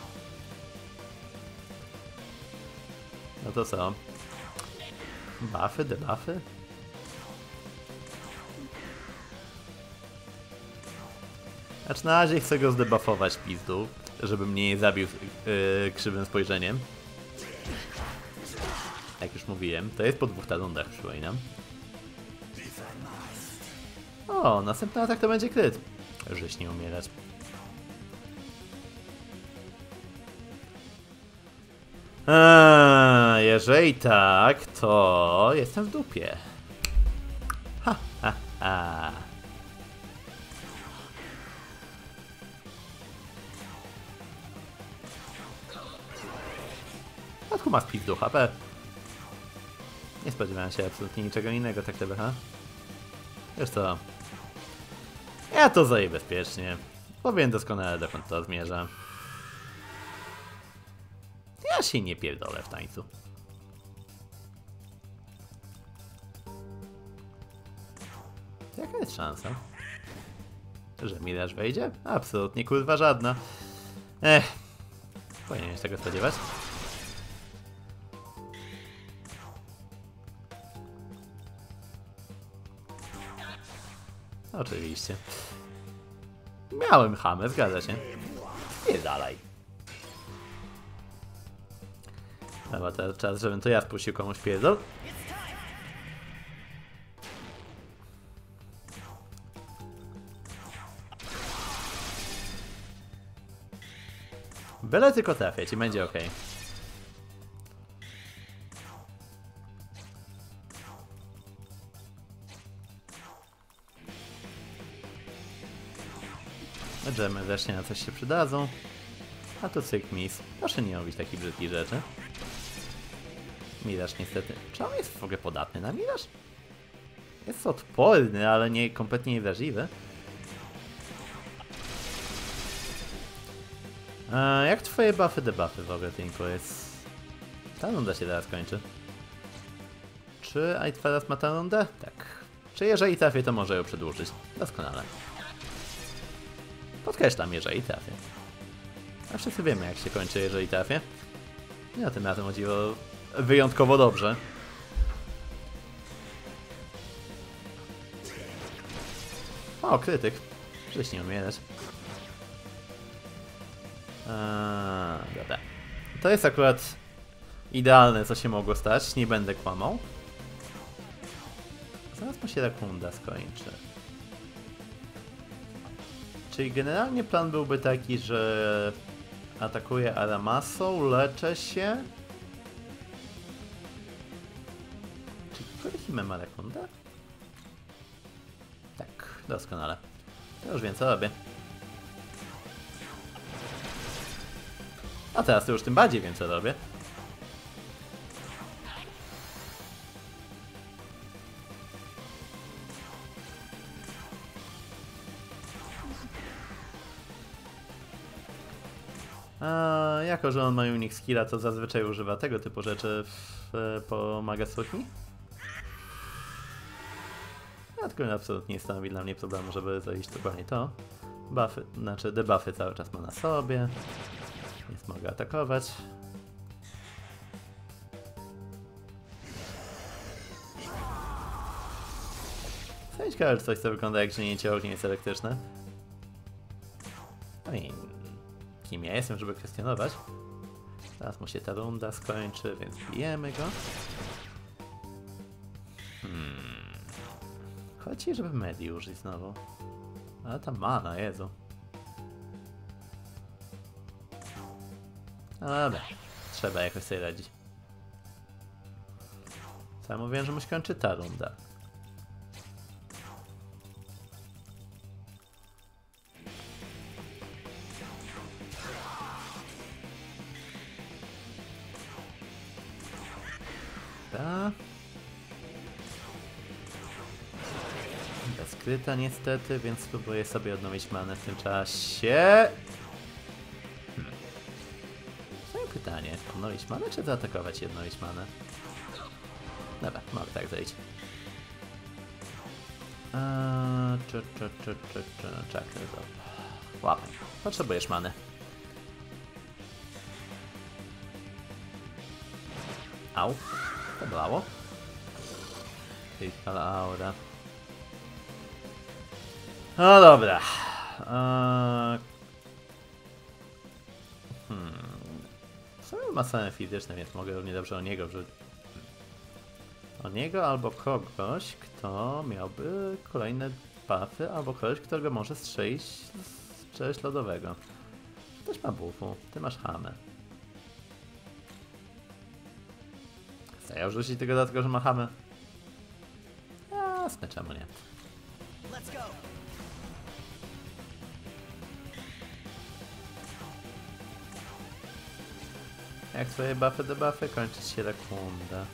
No to co? Buffy, debuffy? Znaczy na razie chcę go zdebuffować pizdu, żeby mnie nie zabił yy, krzywym spojrzeniem. Jak już mówiłem, to jest po dwóch talundach, przypominam. O, następny atak to będzie kryt. Żeś nie umierać. Eee, jeżeli tak, to jestem w dupie. Ha, ha, ha. Matku ma spizdu H P. Nie spodziewałem się absolutnie niczego innego, tak T B H. Wiesz co? Ja to zajmę bezpiecznie. Bo wiem doskonale, dokąd to zmierza. Ja się nie pierdolę w tańcu. Jaka jest szansa? Że Miraż wejdzie? Absolutnie kurwa żadna. Ech. Powinienem się tego spodziewać. Oczywiście. Miałem hamę, zgadza się. Nie dalej. Chyba teraz czas, żebym to ja spuścił komuś pierdol. Byle tylko trafiać i będzie ok. Dżemy wreszcie na coś się przydadzą. A to cyk mis. Proszę nie robić takich brzydkich rzeczy. Miraż niestety. Czy on jest w ogóle podatny na miraż? Jest odporny, ale nie kompletnie niewrażliwy. A jak twoje buffy, debuffy w ogóle, Tinku, jest? Ta runda się teraz kończy. Czy Aitwaras ma tę rundę? Tak. Czy jeżeli trafię, to może ją przedłużyć? Doskonale. Podkreślam, jeżeli trafię. A wszyscy wiemy, jak się kończy, jeżeli trafię. Ja tym razem chodziło wyjątkowo dobrze. O, krytyk. Przecież nie umierać. Eee, dobra. To jest akurat idealne, co się mogło stać. Nie będę kłamał. Zaraz mu się runda skończy. Czyli generalnie plan byłby taki, że atakuję Aramasą, leczę się. Czy Kurihime ma rekundę? Tak, doskonale. To już wiem, co robię. A teraz to już tym bardziej wiem, co robię. A jako, że on ma unique skilla, to zazwyczaj używa tego typu rzeczy w, po Magatsuki. Dlatego absolutnie nie stanowi dla mnie problemu, żeby zrobić dokładnie to. Buffy, znaczy debuffy cały czas ma na sobie. Więc mogę atakować. Chcę ciekawe, czy coś, co wygląda jak grznięcie ognia jest elektryczne. No i kim ja jestem, żeby kwestionować? Teraz mu się ta runda skończy, więc bijemy go. Hmm. Chodzi, żeby Medi użyć znowu. Ale ta mana, Jezu. No dobra, trzeba jakoś sobie radzić. Co ja mówiłem, że mu się kończy ta runda. Ta. Bez kryta niestety, więc spróbuję sobie odnowić manę w tym czasie. Hmm. Moje pytanie, odnowić manę czy zaatakować i odnowić manę? Dobra, mogę tak zrobić. Eee, czy, czy, czy, czy, czy, czekaj, łapę. Potrzebujesz many. Au, to bolało. Critical aura. No dobra. Eee, hmm. Co ma same fizyczne, więc mogę równie dobrze o niego wrzucić. O niego albo kogoś, kto miałby kolejne buffy, albo kogoś, kto go może strzelić z czegoś lodowego. Też ma buffu, ty masz hamę. Chcę ja wrzucić tego dlatego, że ma hamę? Jasne, czemu nie? Let's go. Jak swoje buffy debuffy, kończyć się runda.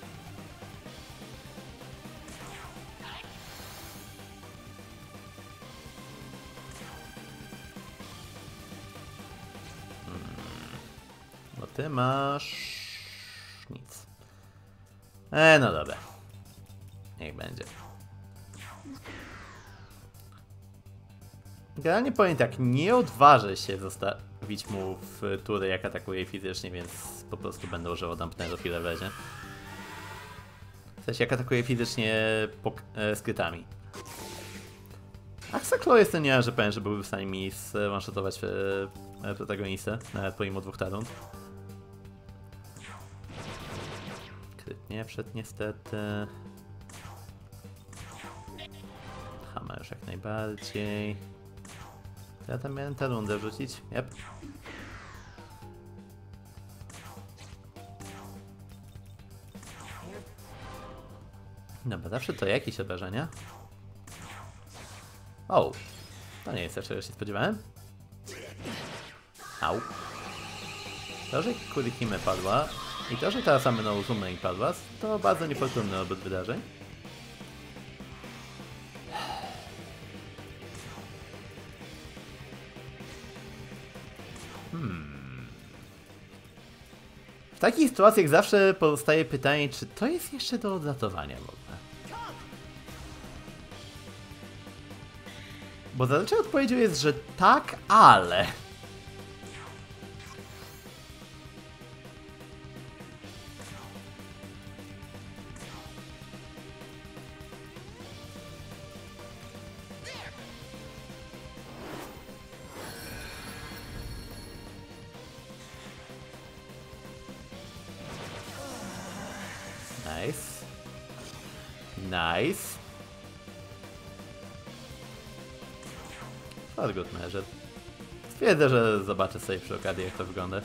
Hmm. Bo ty masz... E, no dobra. Niech będzie. Generalnie powiem tak, nie odważę się zostawić mu w tury, jak atakuje fizycznie, więc po prostu będę używał dampnego chwilę w razie. W sensie, jak atakuje fizycznie e, skrytami. Axa Chloe jest to nie, że powiem, że byłby w stanie mi one-shotować e, protagonistę, nawet pomimo dwóch talent. Kryt nie wszedł niestety. Hama już jak najbardziej. Ja tam miałem tę rundę wrzucić. Yep. Dobra, zawsze to jakieś obrażenia. O, to nie jest to, czego się spodziewałem. Au. To, że Kurihime padła i to, że ta sama Uzume padła, to bardzo niefortunny obrót wydarzeń. Hmm. W takich sytuacjach zawsze pozostaje pytanie, czy to jest jeszcze do odratowania w ogóle. Bo zazwyczaj odpowiedzią jest, że tak, ale... Nice. Nice. Odgód measure. Stwierdzę, że zobaczę sobie przy okazji, jak to wygląda.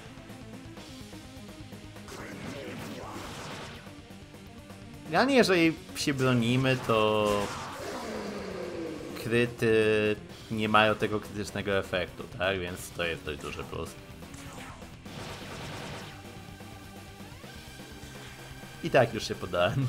Generalnie, jeżeli się bronimy, to kryty nie mają tego krytycznego efektu, tak? Więc to jest dość duży plus. I tak już się podałem.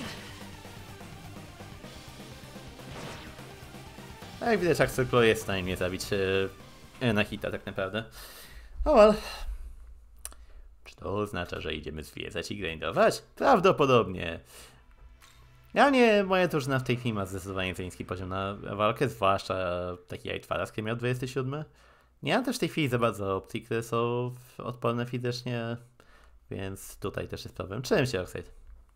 A jak widać, Axa Chloe jest w stanie mnie zabić e, na hita tak naprawdę. O, well. Czy to oznacza, że idziemy zwiedzać i grindować? Prawdopodobnie. Ja nie, moja drużyna w tej chwili ma zdecydowanie za niski poziom na walkę, zwłaszcza taki Aitfaras, który miał dwudziesty siódmy. Nie mam też w tej chwili za bardzo opcji, które są odporne fizycznie, więc tutaj też jest problem. Czym się Oxide?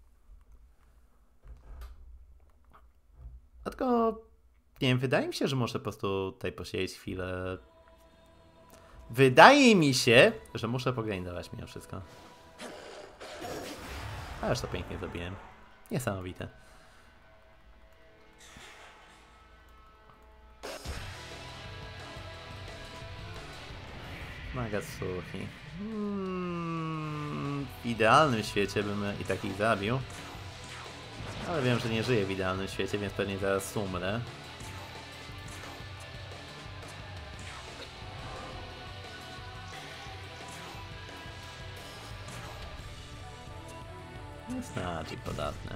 Tylko nie wiem, wydaje mi się, że muszę po prostu tutaj posiedzieć chwilę. Wydaje mi się, że muszę pogrindować mimo wszystko. Ależ to pięknie zrobiłem. Niesamowite. Magatsuki. Hmm, w idealnym świecie bym i tak ich zabił. Ale wiem, że nie żyję w idealnym świecie, więc pewnie zaraz umrę. Jest raczej podatne.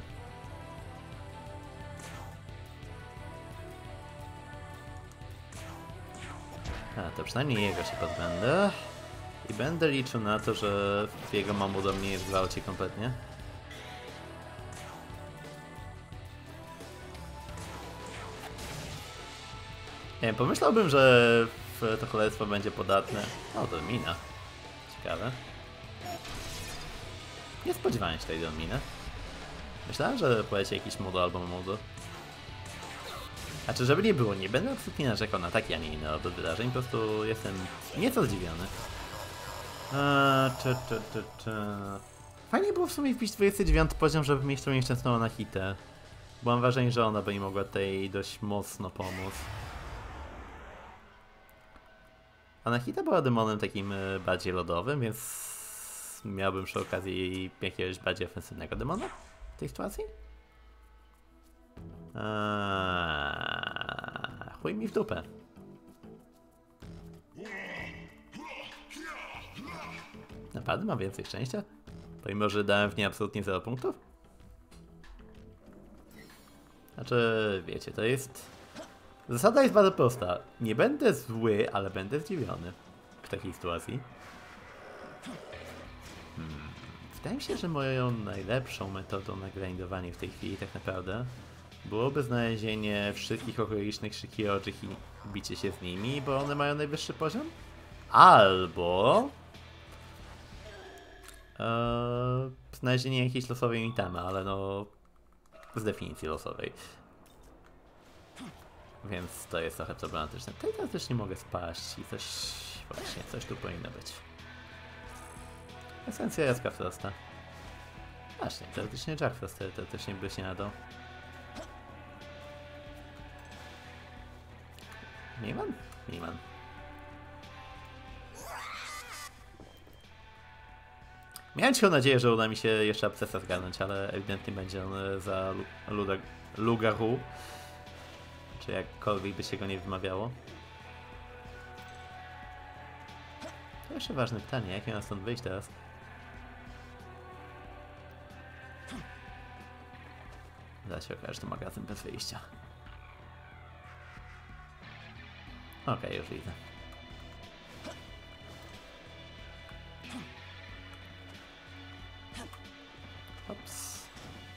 A, to przynajmniej jego się pozbędę. I będę liczył na to, że jego mamu do mnie nie zgwałci kompletnie. Nie wiem, pomyślałbym, że to cholerstwo będzie podatne. O, to mina. Ciekawe. Nie spodziewałem się tej do miny. Myślałem, że poleci jakiś modo albo modo. A czy żeby nie było, nie będę absolutnie narzekał na taki, a nie inny obrót wydarzeń, po prostu jestem nieco zdziwiony. Eee, czy, czy, czy, czy. Fajnie było w sumie wbić dwudziesty dziewiąty poziom, żeby mieć tą nieszczęsną na hitę. Bo mam wrażenie, że ona by mi mogła tutaj dość mocno pomóc. Anahita była demonem takim bardziej lodowym, więc miałbym przy okazji jakiegoś bardziej ofensywnego demona w tej sytuacji? Eee, chuj mi w dupę. Naprawdę mam więcej szczęścia? Pomimo, że dałem w niej absolutnie zero punktów? Znaczy, wiecie, to jest... Zasada jest bardzo prosta. Nie będę zły, ale będę zdziwiony w takiej sytuacji. Hmm. W Wydaje mi się, że moją najlepszą metodą na grindowanie w tej chwili tak naprawdę byłoby znalezienie wszystkich okolicznych Shikioji i bicie się z nimi, bo one mają najwyższy poziom. Albo Eee, znalezienie jakiejś losowej itemy, ale no z definicji losowej. Więc to jest trochę problematyczne. Tutaj też nie mogę spaść i coś... właśnie, coś tu powinno być. Esencja jaska Frosta. Właśnie, teoretycznie Jack Frost teoretycznie by się nadał. Miman? Miman. Miałem cichą nadzieję, że uda mi się jeszcze Abscessa zgarnąć, ale ewidentnie będzie on za Lugaru, czy jakkolwiek by się go nie wymawiało. To jeszcze ważne pytanie, jak miałem stąd wyjść teraz? Da się okaże, że to magazyn bez wyjścia. Okej, okay, już widzę. Ops.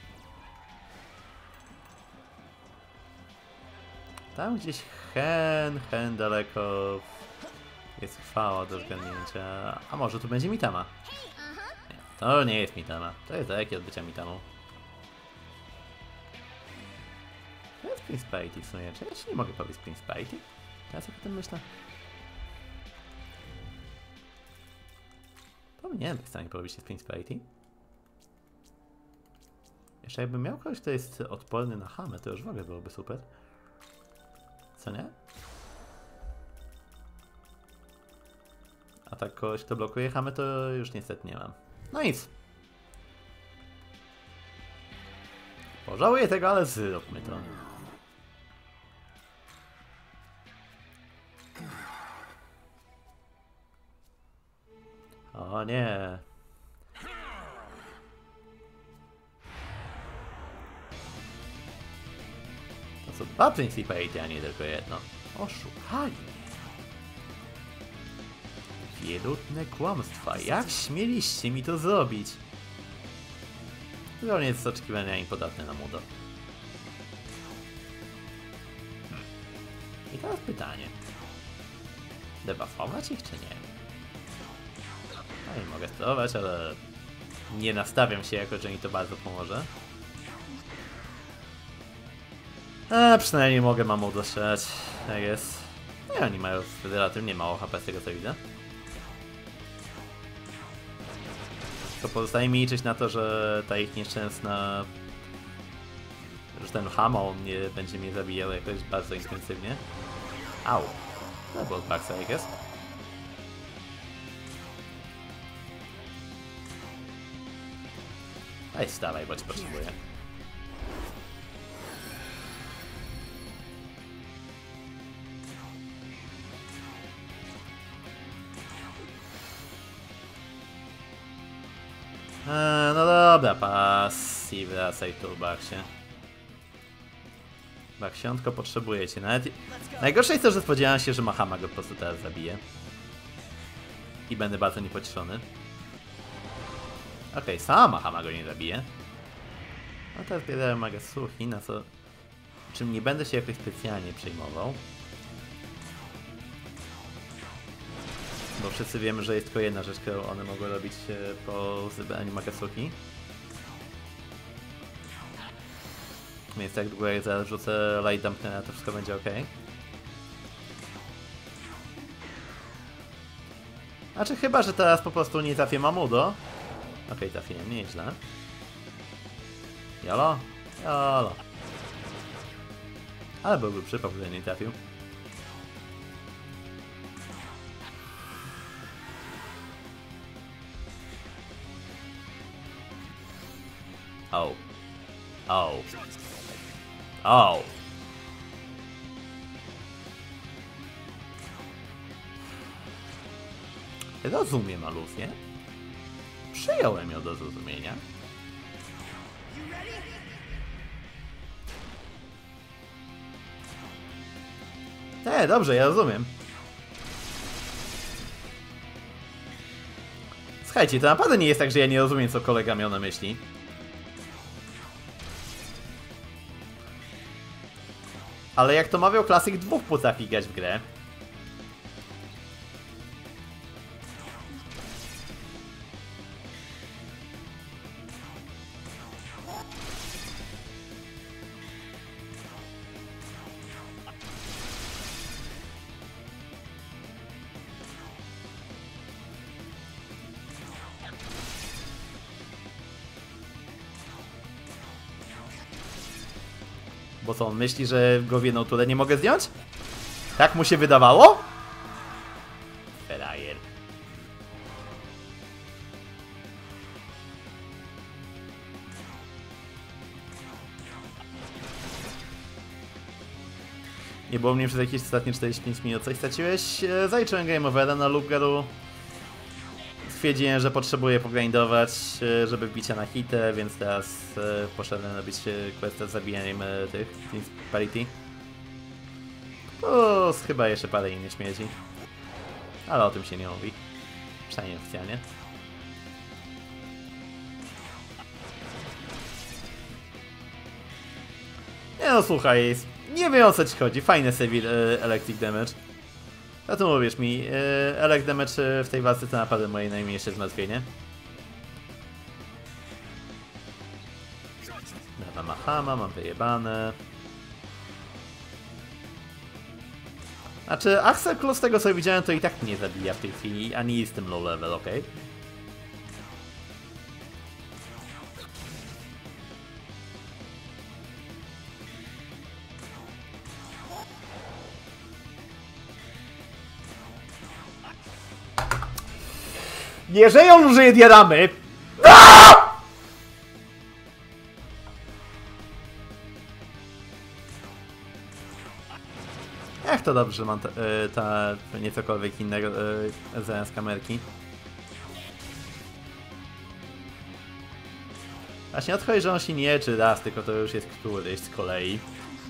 Tam gdzieś hen, hen daleko jest chwała do zgadnięcia. A może tu będzie Mitama? Nie, to nie jest Mitama. To jest dalekie od bycia Mitamą. To jest Prince Paity w sumie. Czy ja się nie mogę powiedzieć Prince Paity? Teraz jak o tym myślę. Powinienem być w stanie powiedzieć się z Prince Paity. Jeszcze jakbym miał kogoś, kto jest odporny na hamę, to już w ogóle byłoby super. Co nie? A tak kogoś, kto blokuje hamę, to już niestety nie mam. No nic. Pożałuję tego, ale zróbmy to. O nie. To są dwa Principate, a nie tylko jedno. Oszukali mnie. Wierutne kłamstwa. Jak śmieliście mi to zrobić? To nie jest z oczekiwaniami podatny na mudo. Hmm. I teraz pytanie. Debuffować ich czy nie? No i mogę spróbować, ale nie nastawiam się jako, że mi to bardzo pomoże. A przynajmniej mogę mamu dostrzelać, jak jest. No i oni mają relatywnie mało H P z tego co widzę. To pozostaje mi liczyć na to, że ta ich nieszczęsna... że ten hamon nie będzie mnie zabijał jakoś bardzo intensywnie. Au. To było Baxa, jak jest. Daj stawaj, bo cię potrzebuję. Eee, no dobra, pas i wracaj tu, Baksie. Baksiątko, potrzebujecie. Nawet... Najgorsze jest to, że spodziewałem się, że Mahama go po prostu teraz zabije. I będę bardzo niepocieszony. Okej, okay, sama Mahama go nie zabije. No teraz zbierałem Magasuchi, na co... czym nie będę się jakoś specjalnie przejmował. Bo wszyscy wiemy, że jest tylko jedna rzecz, którą one mogły robić po zebraniu Magasuchi. Więc jak długo jak zaraz rzucę Light Dampenera, to wszystko będzie ok. Znaczy chyba, że teraz po prostu nie trafię Mamudo. Okej, okay, trafiłem, nieźle. Jolo? Jolo. Ale byłby przypał, gdyby nie trafił. O. O. O. Rozumiem aluzję. Przyjąłem ją do zrozumienia. Nie, dobrze, ja rozumiem. Z Słuchajcie, to naprawdę nie jest tak, że ja nie rozumiem, co kolega miał na myśli. Ale jak to mawiał klasyk, dwóch potrafi grać w grę. Bo co, on myśli, że go w jedną turę nie mogę zdjąć? Tak mu się wydawało? Ferajer. Nie było mnie przez jakieś ostatnie czterdzieści pięć minut. Coś straciłeś? Zaliczyłem game overa na Lubgaru. Stwierdziłem, że potrzebuję pogrindować, żeby wbić się na hitę, więc teraz poszedłem robić questa z zabijaniem tych Parity. Plus chyba jeszcze parę innych śmieci. Ale o tym się nie mówi. Przynajmniej oficjalnie. Nie no, słuchaj, nie wiem, o co ci chodzi. Fajne Seville Electric Damage. A to mówisz mi, Elect Damage w tej walce to naprawdę moje najmniejsze zmartwienie. Dobra, ma Hama, mam wyjebane. Znaczy, Axel Claw z tego co widziałem, to i tak nie zabija w tej chwili, ani jestem low level, ok? Jeżeli on użyje diaramy... Jak to dobrze, że mam ta, y, ta nie cokolwiek innego y, zamiast kamerki. Właśnie odchodzi, że on się nie czy raz, tylko to już jest któryś z kolei.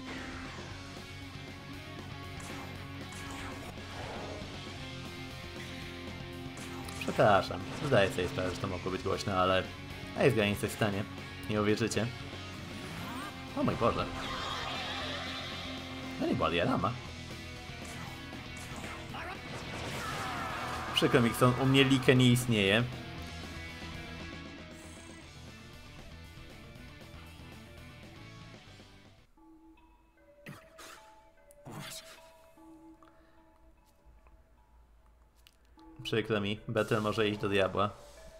Przepraszam, zdaję sobie sprawę, że to mogło być głośno, ale... A jest granic coś w stanie. Nie uwierzycie. O mój Boże. No nie była diarama. Przykro mi, u mnie Like nie istnieje. Przykro mi, Betel może iść do diabła.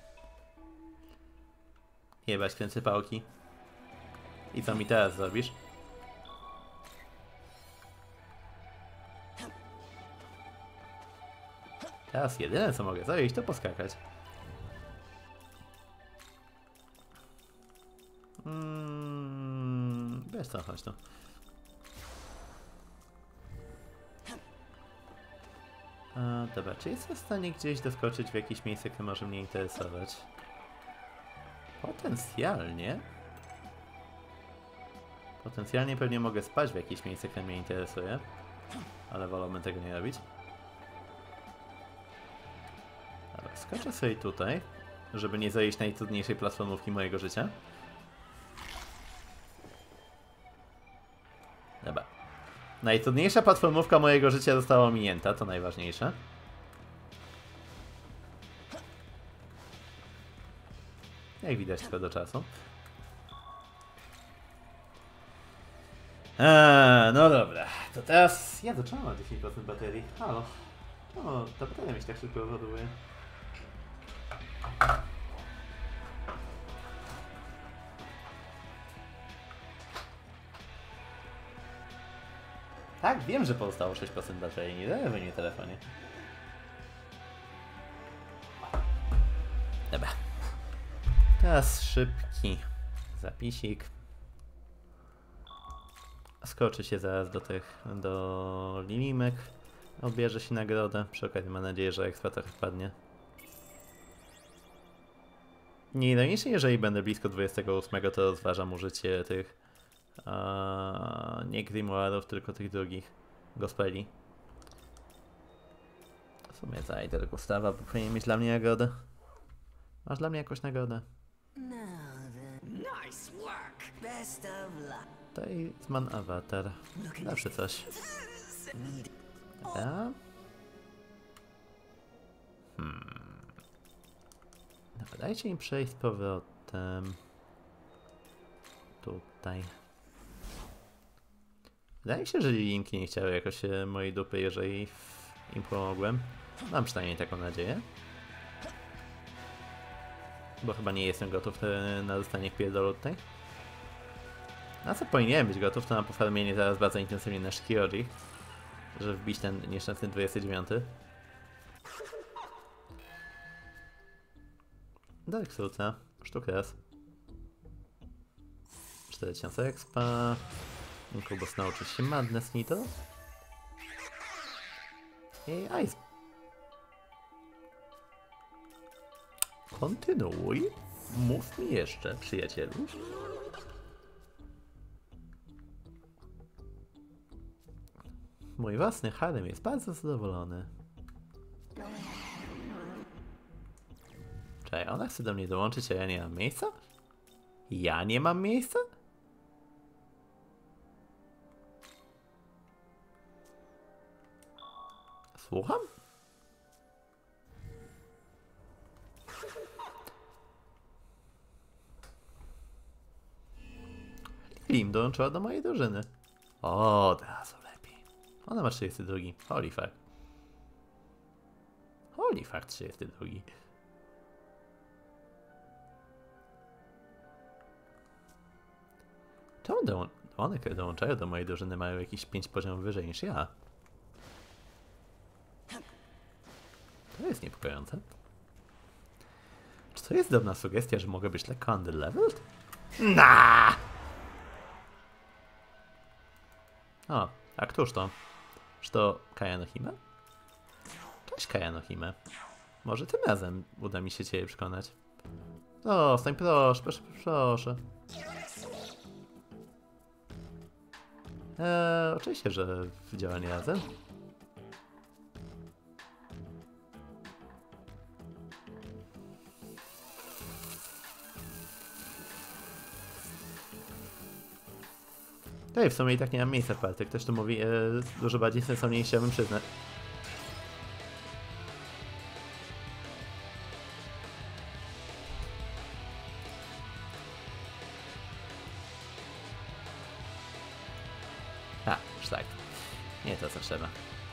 Jebać kręcę pałki. I co mi teraz zrobisz? Teraz jedyne co mogę zrobić to poskakać. Mm, wiesz co, chodź tu. A, dobra, czy jestem w stanie gdzieś doskoczyć w jakieś miejsce, które może mnie interesować? Potencjalnie. Potencjalnie pewnie mogę spać w jakieś miejsce, które mnie interesuje. Ale wolałbym tego nie robić. Dobra, skoczę sobie tutaj, żeby nie zajść najtrudniejszej platformówki mojego życia. Dobra. Najtrudniejsza platformówka mojego życia została ominięta, to najważniejsze. Jak widać, tylko do czasu. Eee, no dobra, to teraz... Ja do czego mam dziesięć procent baterii? Halo. O, ta bateria mi się tak szybko rozładuje. Tak, wiem, że pozostało sześć procent baterii, nie denerwuj mnie telefonie. Dobra. Teraz szybki zapisik. Skoczy się zaraz do tych, do linimek. Odbierze się nagrodę. Przy okazji mam nadzieję, że ekstra trochę wpadnie. Najważniejsze, jeżeli będę blisko dwudziestego ósmego, to rozważam użycie tych a, nie grimoirów, tylko tych drugich gospeli. W sumie zajdę do Gustawa, bo powinien mieć dla mnie nagrodę. Masz dla mnie jakąś nagrodę? Now then. Nice work. Best of luck. Talisman Awatar. Zawsze coś. Dobra. Hmm. Dobra, dajcie im przejść z powrotem. Tutaj. Wydaje mi się, że linki nie chciały jakoś e, mojej dupy, jeżeli im pomogłem. Mam przynajmniej taką nadzieję. Bo chyba nie jestem gotów e, na dostanie pierdolu tutaj. Na co powinienem być gotów, to na pofarmienie zaraz bardzo intensywnie na Shikioji, żeby wbić ten nieszczęsny dwudziesty dziewiąty. Dark Soulsa, sztukę raz. cztery tysiące expa. Inkubus nauczył się Madness Needle. I Ice. Kontynuuj. Mów mi jeszcze, przyjacielu. Mój własny harem jest bardzo zadowolony. Czekaj, ona chce do mnie dołączyć, a ja nie mam miejsca? Ja nie mam miejsca? Słucham? Lim dołączyła do mojej drużyny. O, od razu lepiej. Ona ma trzydziesty drugi. Holy fuck. Holy fuck, trzydziesty drugi. Czemu do, one, które dołączają do mojej drużyny, mają jakiś pięć poziomów wyżej niż ja? To jest niepokojące. Czy to jest dobrna sugestia, że mogę być lekko underleveled? Na! O, a któż to? Czy to Kaja Hime? Cześć Kaja Hime. Może tym razem uda mi się cię przekonać. O, stań proszę, proszę, proszę. Eee, oczywiście, że w działaniu razem. Ej, w sumie i tak nie mam miejsca w partii. Ktoś tu mówi e, dużo bardziej sensownie niż chciałbym przyznać. A, już tak. Nie to co trzeba.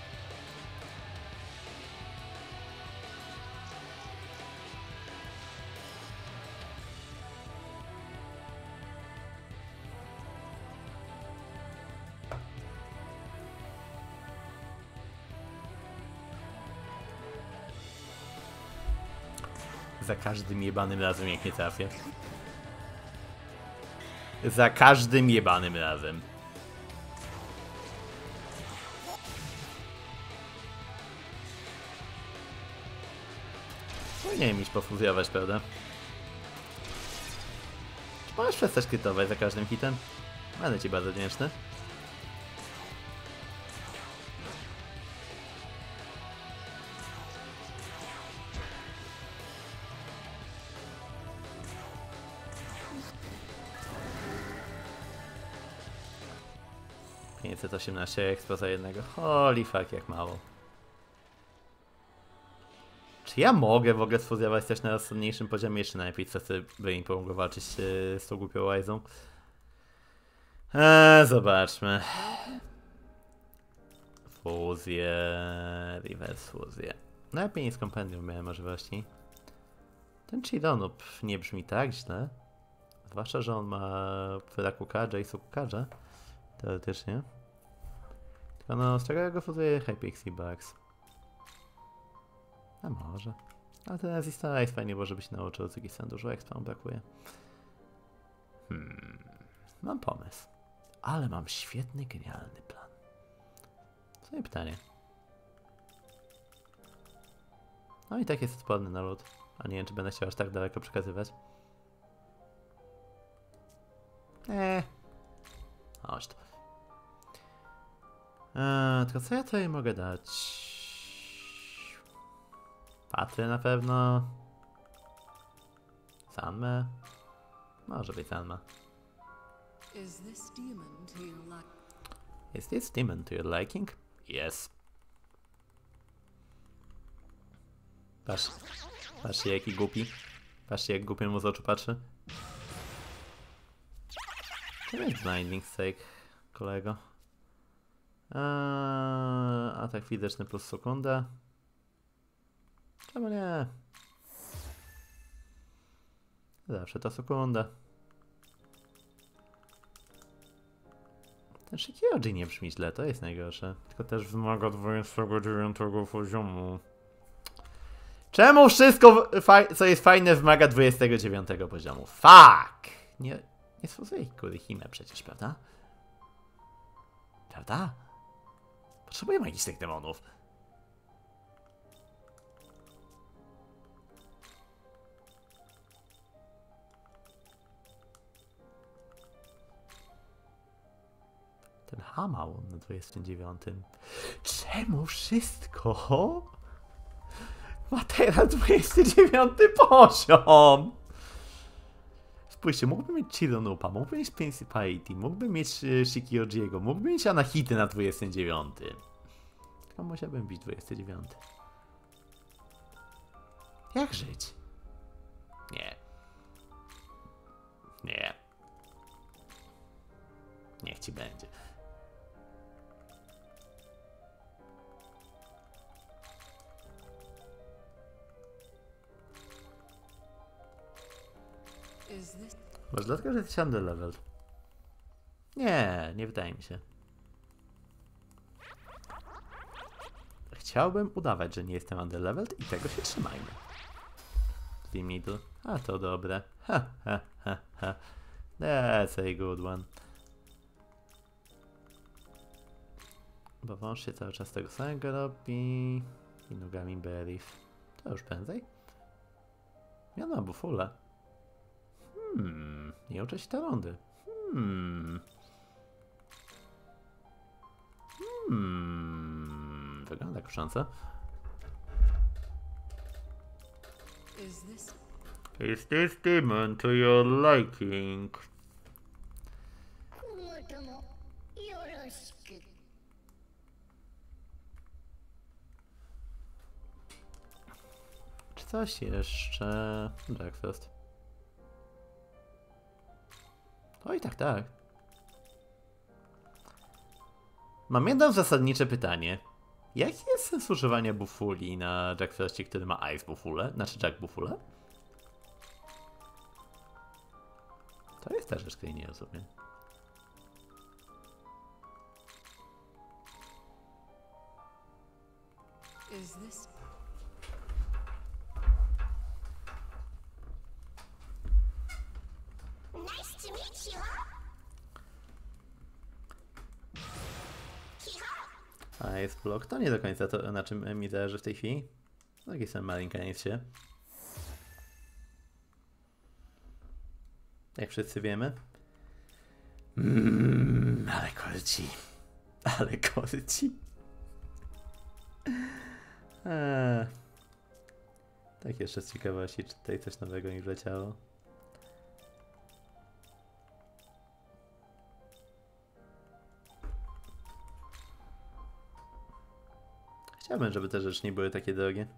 Za każdym jebanym razem jak nie trafię. Za każdym jebanym razem. Powinienem iść pofuzjować, prawda? Czy możesz przestać krytować za każdym hitem? Będę ci bardzo wdzięczny. pięćset osiemnaście expo za jednego. Holy fuck, jak mało. Czy ja mogę w ogóle sfuzjować też na rozsądniejszym poziomie, czy najlepiej co by im pomogło walczyć yy, z tą głupią łajzą? Eee, zobaczmy. Fuzję, reverse fuzję. Najlepiej nie z kompendium miałem możliwości. Ten Chidonup nie brzmi tak źle. Zwłaszcza, że on ma Furakukadża i Sukukadża. Teoretycznie. Tylko no, z czego ja go fuzuję? Hypixie Bugs. A może. Ale ten Resistance Ice fajnie było, żeby się nauczył, z jakiejś dużo expa mu brakuje. Hmm. Mam pomysł. Ale mam świetny, genialny plan. Swoje pytanie. No i tak jest odporny na lód. A nie wiem, czy będę chciał aż tak daleko przekazywać. Eee. Chodź tu. Eee, tylko co ja tutaj mogę dać? Paty na pewno. Sanmę? Może być Sanma. Is this demon to your like? Is this demon to your liking? Yes. Patrz. Patrzcie jaki głupi. Patrzcie jak głupio mu z oczu patrzy. To jest blinding sake, kolego. Eee, atak fizyczny plus sekunda. Czemu nie? Zawsze ta sekunda. Ten Shikioji nie brzmi źle, to jest najgorsze. Tylko też wymaga dwudziestego dziewiątego poziomu. Czemu wszystko, co jest fajne, wymaga dwudziestego dziewiątego poziomu? Fuck! Nie, nie stworzę ich Kurihime przecież, prawda? Prawda? Potrzebuję magicznych demonów. Ten Hamał na dwudziestym dziewiątym. Czemu wszystko ma teraz dwudziesty dziewiąty poziom? Spójrzcie, mógłbym mieć Chironupa, mógłbym mieć Principality, mógłbym mieć y, Shikiojiego, mógłbym mieć Anahity na dwudziestym dziewiątym. Tylko musiałbym bić dwudziesty dziewiąty. Jak żyć? Nie. Nie. Niech ci będzie. Is this? Może dlatego, że jesteś underlevel? Nie, nie wydaje mi się. Chciałbym udawać, że nie jestem underleveled i tego się trzymajmy. Team Needle. A to dobre. Ha, ha, ha, ha. That's a good one. Bo wąż się cały czas tego samego robi. I nogami Berif. To już prędzej? Ja mam bufulę. Hmm, nie uczę się te rundy. Hmm. Hmm. Wygląda kusząco. Is this? Is this demon to your liking? Czy coś jeszcze? Breakfast. Oj, tak, tak. Mam jedno zasadnicze pytanie. Jaki jest sens używania bufuli na Jackfrostie, który ma Ice Buffule? Znaczy Jack Buffule? To jest ta rzecz, której nie rozumiem. Is this? Nice to meet you. A jest blok, to nie do końca to, na czym mi zależy w tej chwili. No jakiś sam malinkaniec się. Jak wszyscy wiemy. Mmm, ale korci. Ale korci. Eee. Tak jeszcze z ciekawości, czy tutaj coś nowego mi wleciało. Chciałbym, żeby te rzeczy nie były takie drogie.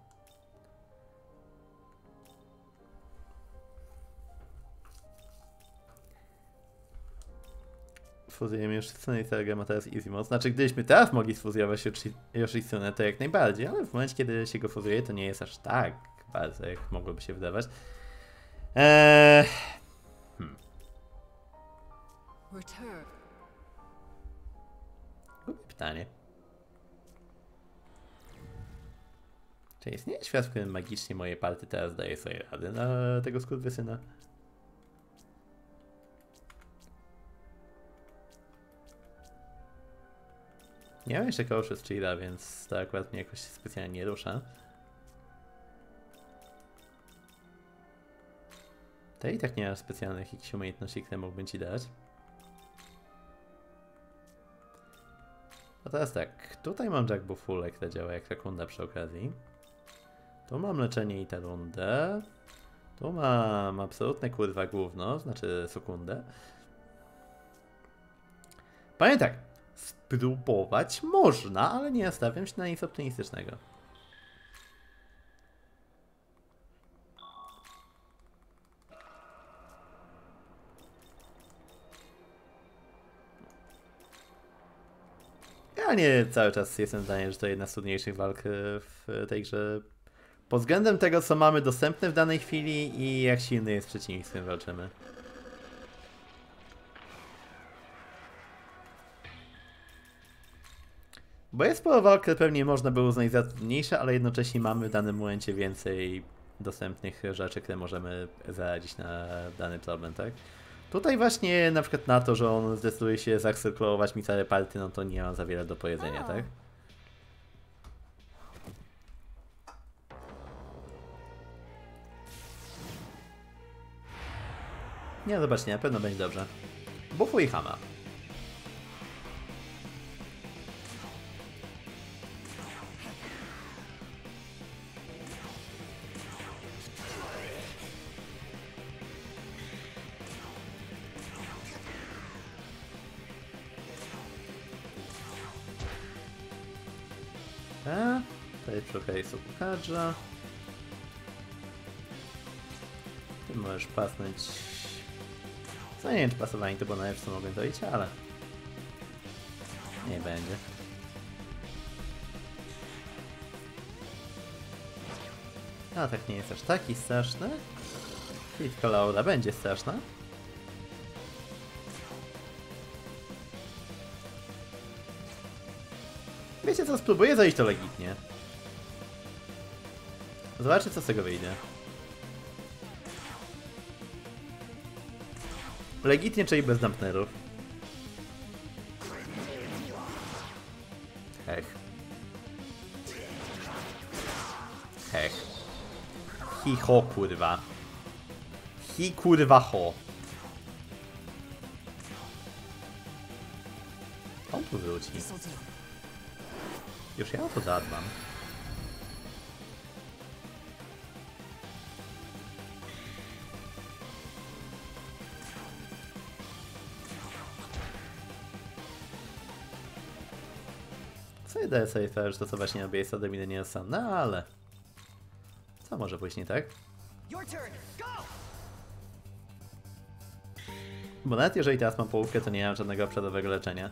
Fuzjujemy Yoshitsune i Sarga ma teraz easy mode. Znaczy, gdybyśmy teraz mogli sfuzjować Yoshitsune, to jak najbardziej, ale w momencie, kiedy się go fuzjuje, to nie jest aż tak bardzo, jak mogłoby się wydawać. Eee... Hmm. Return. Głupie pytanie. Czy istnieje świat, w którym magicznie moje party teraz daje sobie rady na tego skurwysyna? Nie mam jeszcze koło przez Chida, więc to akurat mnie jakoś specjalnie nie rusza. To i tak nie ma specjalnych jakichś umiejętności, które mógłbym ci dać. A teraz tak, tutaj mam Jack Buffule, która działa jak sekunda przy okazji. Tu mam leczenie i tę rundę. Tu mam absolutne kurwa gówno, znaczy sekundę. Powiem tak, spróbować można, ale nie nastawiam się na nic optymistycznego. Ja nie cały czas jestem zdania, że to jedna z trudniejszych walk w tej grze. Pod względem tego, co mamy dostępne w danej chwili i jak silny jest przeciwnik, z którym walczymy. Bo jest sporo walk, które pewnie można było uznać za trudniejsze, ale jednocześnie mamy w danym momencie więcej dostępnych rzeczy, które możemy zaradzić na dany problem, tak? Tutaj właśnie na przykład na to, że on zdecyduje się zaakceptować mi całe party, no to nie mam za wiele do powiedzenia, tak? Nie, zobaczcie, na pewno będzie dobrze. Bufu i Hama. A, tutaj przy okazji Sokukadża. Ty możesz pasnąć. Co nie wiem, czy pasowanie to było najlepsze, co mogłem zrobić, ale nie będzie. A tak nie jest aż taki straszny. Tylko Laura będzie straszna. Wiecie co, spróbuję zajść to legitnie. Zobaczcie, co z tego wyjdzie. Legitnie, czyli bez dampenerów. Hech. Hech. Hi ho, kurwa. Hi kurwa ho. On tu wróci. Już ja o to zadbam. Co daje sobie sprawę, że to co właśnie robię jest ode mnie nie sam, no ale... Co może pójść nie tak? Bo nawet jeżeli teraz mam połówkę, to nie mam żadnego przodowego leczenia.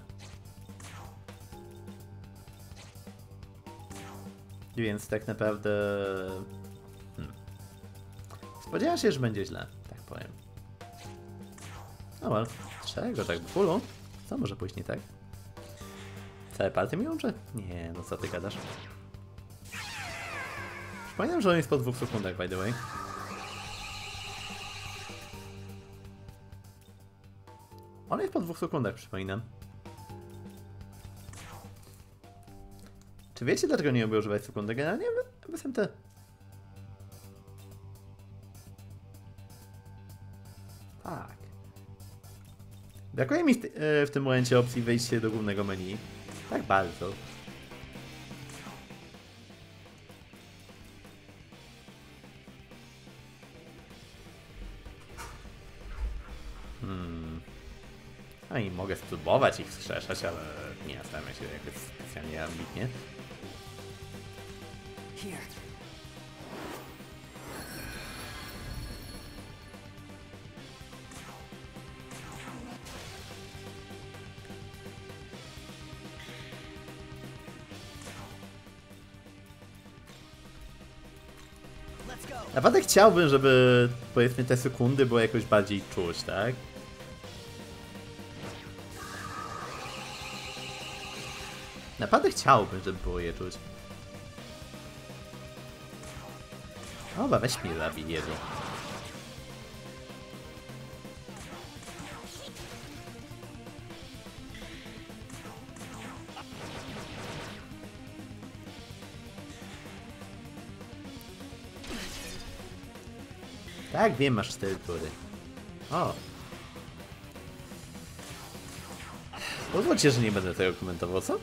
Więc tak naprawdę... Hmm. Spodziewałem się, że będzie źle, tak powiem. No ale, czego tak w fullu? Co może pójść nie tak? Całe party mi łączy? Nie, no co ty gadasz? Przypominam, że on jest po dwóch sekundach, by the way. On jest po dwóch sekundach, przypominam. Czy wiecie, dlaczego nie lubię używać sekundy? Generalnie bez M T. Tak. Brakuje mi w, w tym momencie opcji wejścia do głównego menu. Tak bardzo. Hmm. No i mogę spróbować ich wskrzeszać, ale nie staram się jakoś specjalnie ambitnie. Naprawdę chciałbym, żeby powiedzmy te sekundy były jakoś bardziej czuć, tak? Naprawdę chciałbym, żeby było je czuć. Oba, weź mnie zabij, Jezu. Tak, wiem, masz cztery tury. O. Pozwólcie, że nie będę tego komentował, co?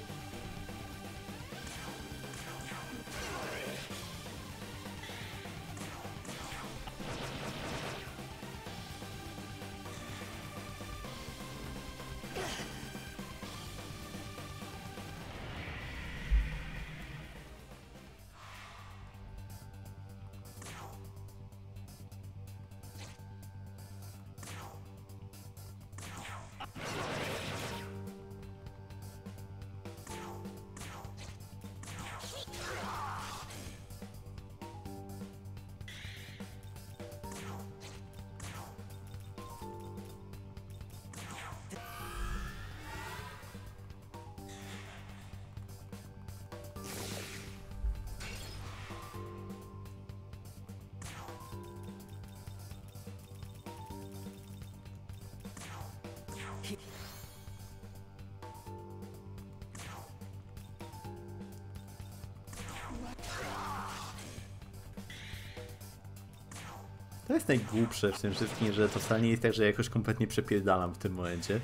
To jest najgłupsze w tym wszystkim, że to wcale nie jest tak, że ja jakoś kompletnie przepierdalam w tym momencie.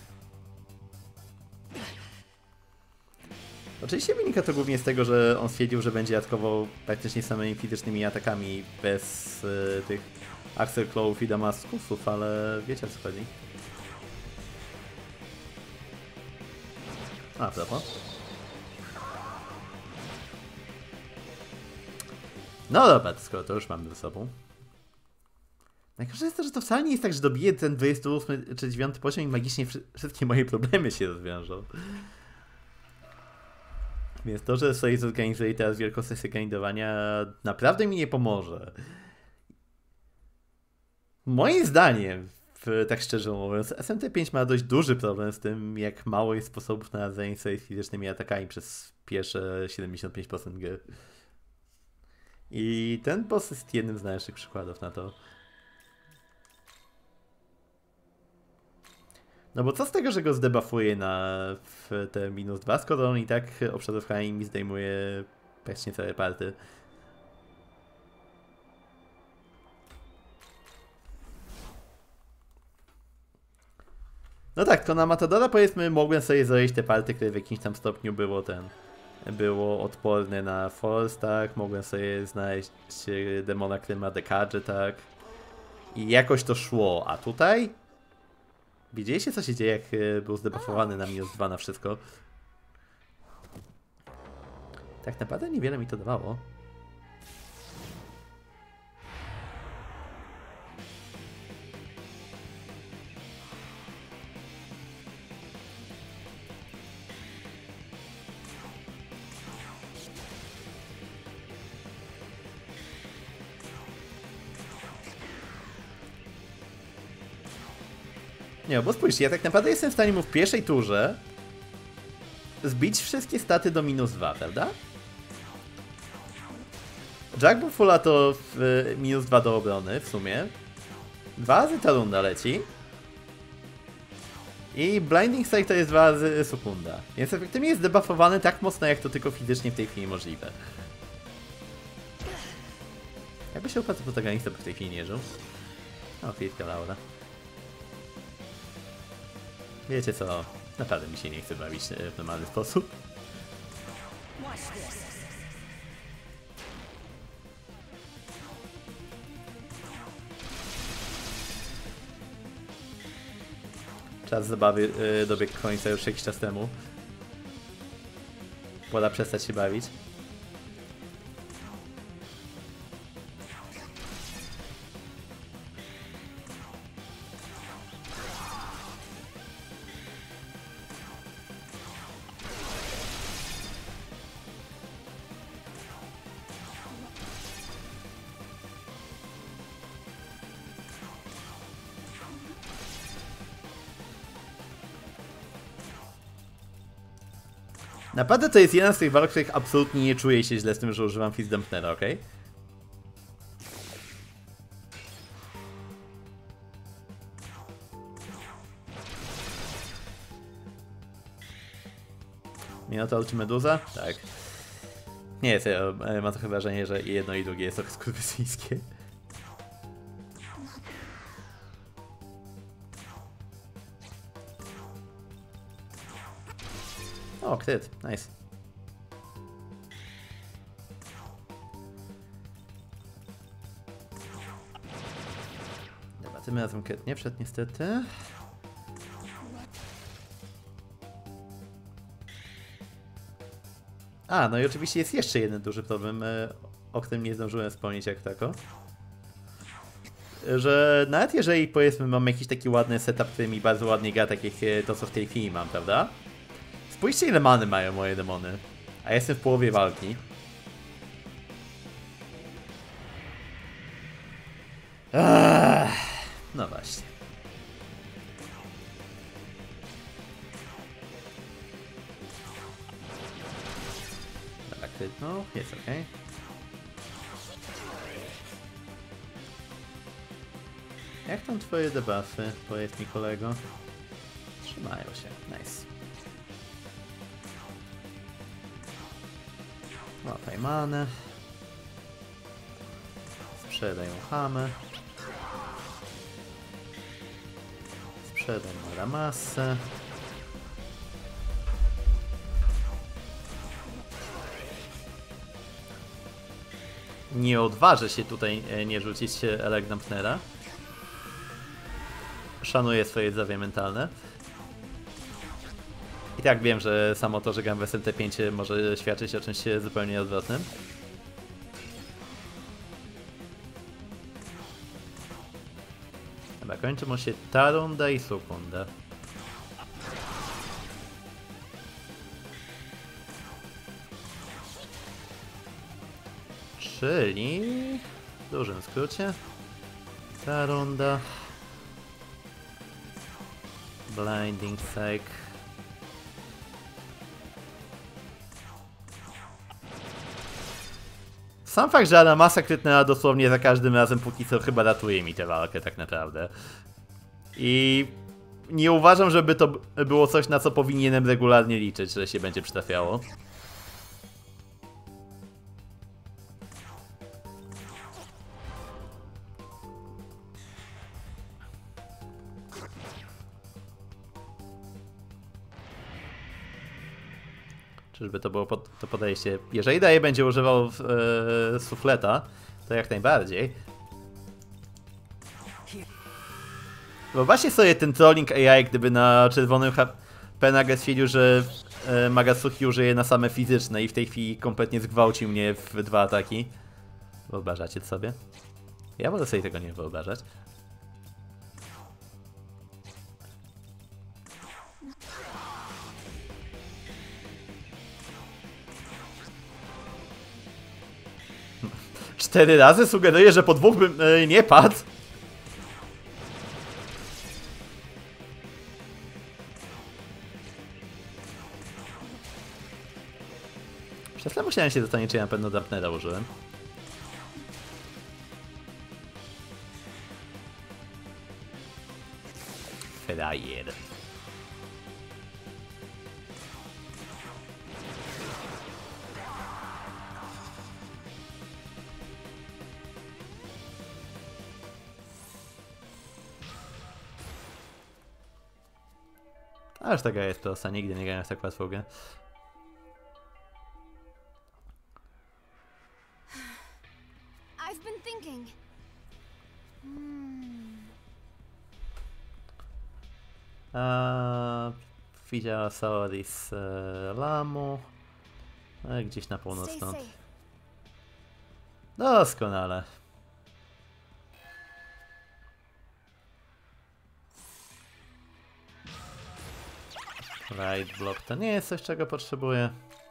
Oczywiście wynika to głównie z tego, że on stwierdził, że będzie atakował praktycznie samymi fizycznymi atakami bez y, tych Axel Clawów i Damaskusów, ale wiecie o co chodzi. A, propos. No dobra, skoro to już mamy ze sobą. Najgorsze jest to, że to wcale nie jest tak, że dobiję ten dwudziesty ósmy czy dziewiąty poziom i magicznie wszystkie moje problemy się rozwiążą. Więc to, że sobie zorganizuję teraz wielką sesję grindowania, naprawdę mi nie pomoże. Moim zdaniem, tak szczerze mówiąc, S M T pięć ma dość duży problem z tym, jak mało jest sposobów na radzenie sobie z fizycznymi atakami przez pierwsze siedemdziesiąt pięć procent gry. I ten boss jest jednym z najlepszych przykładów na to. No bo co z tego, że go zdebuffuję na w te minus dwa, skoro on i tak obszarówkami mi zdejmuje praktycznie całe party. No tak, to na Matadora powiedzmy mogłem sobie zrobić te party, które w jakimś tam stopniu było ten... było odporne na force, tak? Mogłem sobie znaleźć demona, który ma dekadże, tak? I jakoś to szło, a tutaj? Widzieliście co się dzieje, jak był zdebuffowany na minus dwa na wszystko? Tak naprawdę niewiele mi to dawało. Nie, bo spójrzcie, ja tak naprawdę jestem w stanie mu w pierwszej turze zbić wszystkie staty do minus dwa, prawda? Jack Buffula to w minus dwa do obrony w sumie. Dwa razy ta runda leci. I Blinding Strike to jest dwa razy sekunda. Więc efektywnie jest debuffowany tak mocno, jak to tylko fizycznie w tej chwili możliwe. Jakby się upadł protagonista, by w tej chwili nie żył. O, Kritka Laura. Wiecie co? Naprawdę mi się nie chce bawić w normalny sposób. Czas zabawy yy, dobiegł końca już jakiś czas temu. Pora przestać się bawić. Naprawdę to jest jeden z tych walk, w których absolutnie nie czuję się źle z tym, że używam Fist Dampnera, ok? Minotaur czy Meduza? Tak. Nie, serio, mam trochę wrażenie, że i jedno i drugie jest trochę skurwysyjskie. O, kryt, nice. Dobra, tym razem kryt nie wszedł niestety. A, no i oczywiście jest jeszcze jeden duży problem, o którym nie zdążyłem wspomnieć jak tako. Że nawet jeżeli powiedzmy mam jakiś taki ładny setup, który mi bardzo ładnie gra, tak jak to co w tej chwili mam, prawda? Spójrzcie ile many mają moje demony, a ja jestem w połowie walki. Ach, no właśnie. Dobra, krytnął, jest ok. Jak tam twoje debuffy? Powiedz mi kolego. Mają się, nice. Łapaj manę. Sprzedaj uchamy. Sprzedaj Maramasę. Nie odważę się tutaj nie rzucić Elegnampnera. Szanuję swoje zdrowie mentalne. I tak wiem, że samo to, że gram w S M T pięć może świadczyć o czymś zupełnie odwrotnym. Chyba kończy mu się ta runda i sekunda. Czyli w dużym skrócie ta runda. Blinding Strike. Sam fakt, że Aramasa krytnęła dosłownie za każdym razem póki co chyba ratuje mi tę walkę tak naprawdę. I nie uważam, żeby to było coś, na co powinienem regularnie liczyć, że się będzie przytrafiało. Czyżby to było pod, to podejście. Jeżeli Daje będzie używał e, sufleta, to jak najbardziej. Wyobraźcie sobie ten trolling A I, gdyby na czerwonym H P nagle stwierdził, że e, Magatsuki użyje na same fizyczne i w tej chwili kompletnie zgwałcił mnie w dwa ataki. Wyobrażacie to sobie? Ja wolę sobie tego nie wyobrażać. Cztery razy sugeruję, że po dwóch bym e, nie padł. Przez chwilę musiałem się zastanowić, czy ja na pewno Dampnera użyłem. Frajer. Aż taka jest prosta, nigdy nie grałem w tak łatwą grę. I've been thinking. Hmm. A widziała Saoris e, Lamu. E, gdzieś na północ Stay stąd. safe. Doskonale. Right block to nie jest coś, czego potrzebuję.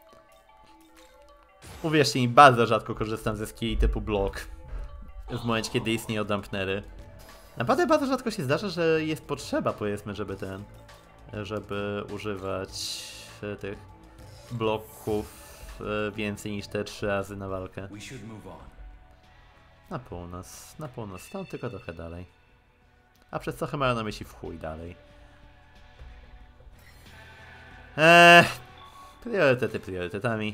Uwierzcie mi, bardzo rzadko korzystam ze skilli typu block w momencie, kiedy istnieją dampnery. Naprawdę bardzo rzadko się zdarza, że jest potrzeba, powiedzmy, żeby ten, żeby używać tych bloków więcej niż te trzy razy na walkę. Na północ, na północ, stąd tylko trochę dalej. A przez trochę mają na myśli w chuj dalej. Eee, priorytety priorytetami.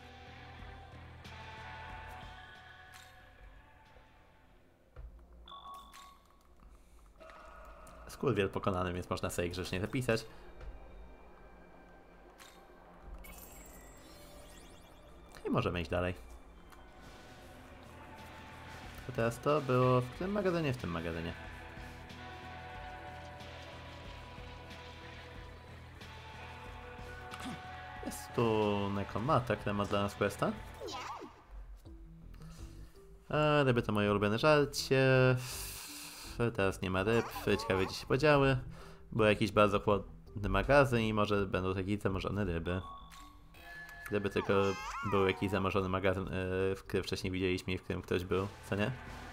Skurwiel pokonanym, więc można sobie grzecznie zapisać. I możemy iść dalej. To teraz to było w tym magazynie, w tym magazynie. Jest tu Nekomata, która ma dla nas questa. A, ryby to moje ulubione żarcie. Teraz nie ma ryb. Ciekawe, gdzie się podziały. Był jakiś bardzo chłodny magazyn i może będą jakieś zamorzone ryby. Gdyby tylko był jakiś zamorzony magazyn, yy, w którym wcześniej widzieliśmy i w którym ktoś był, co nie?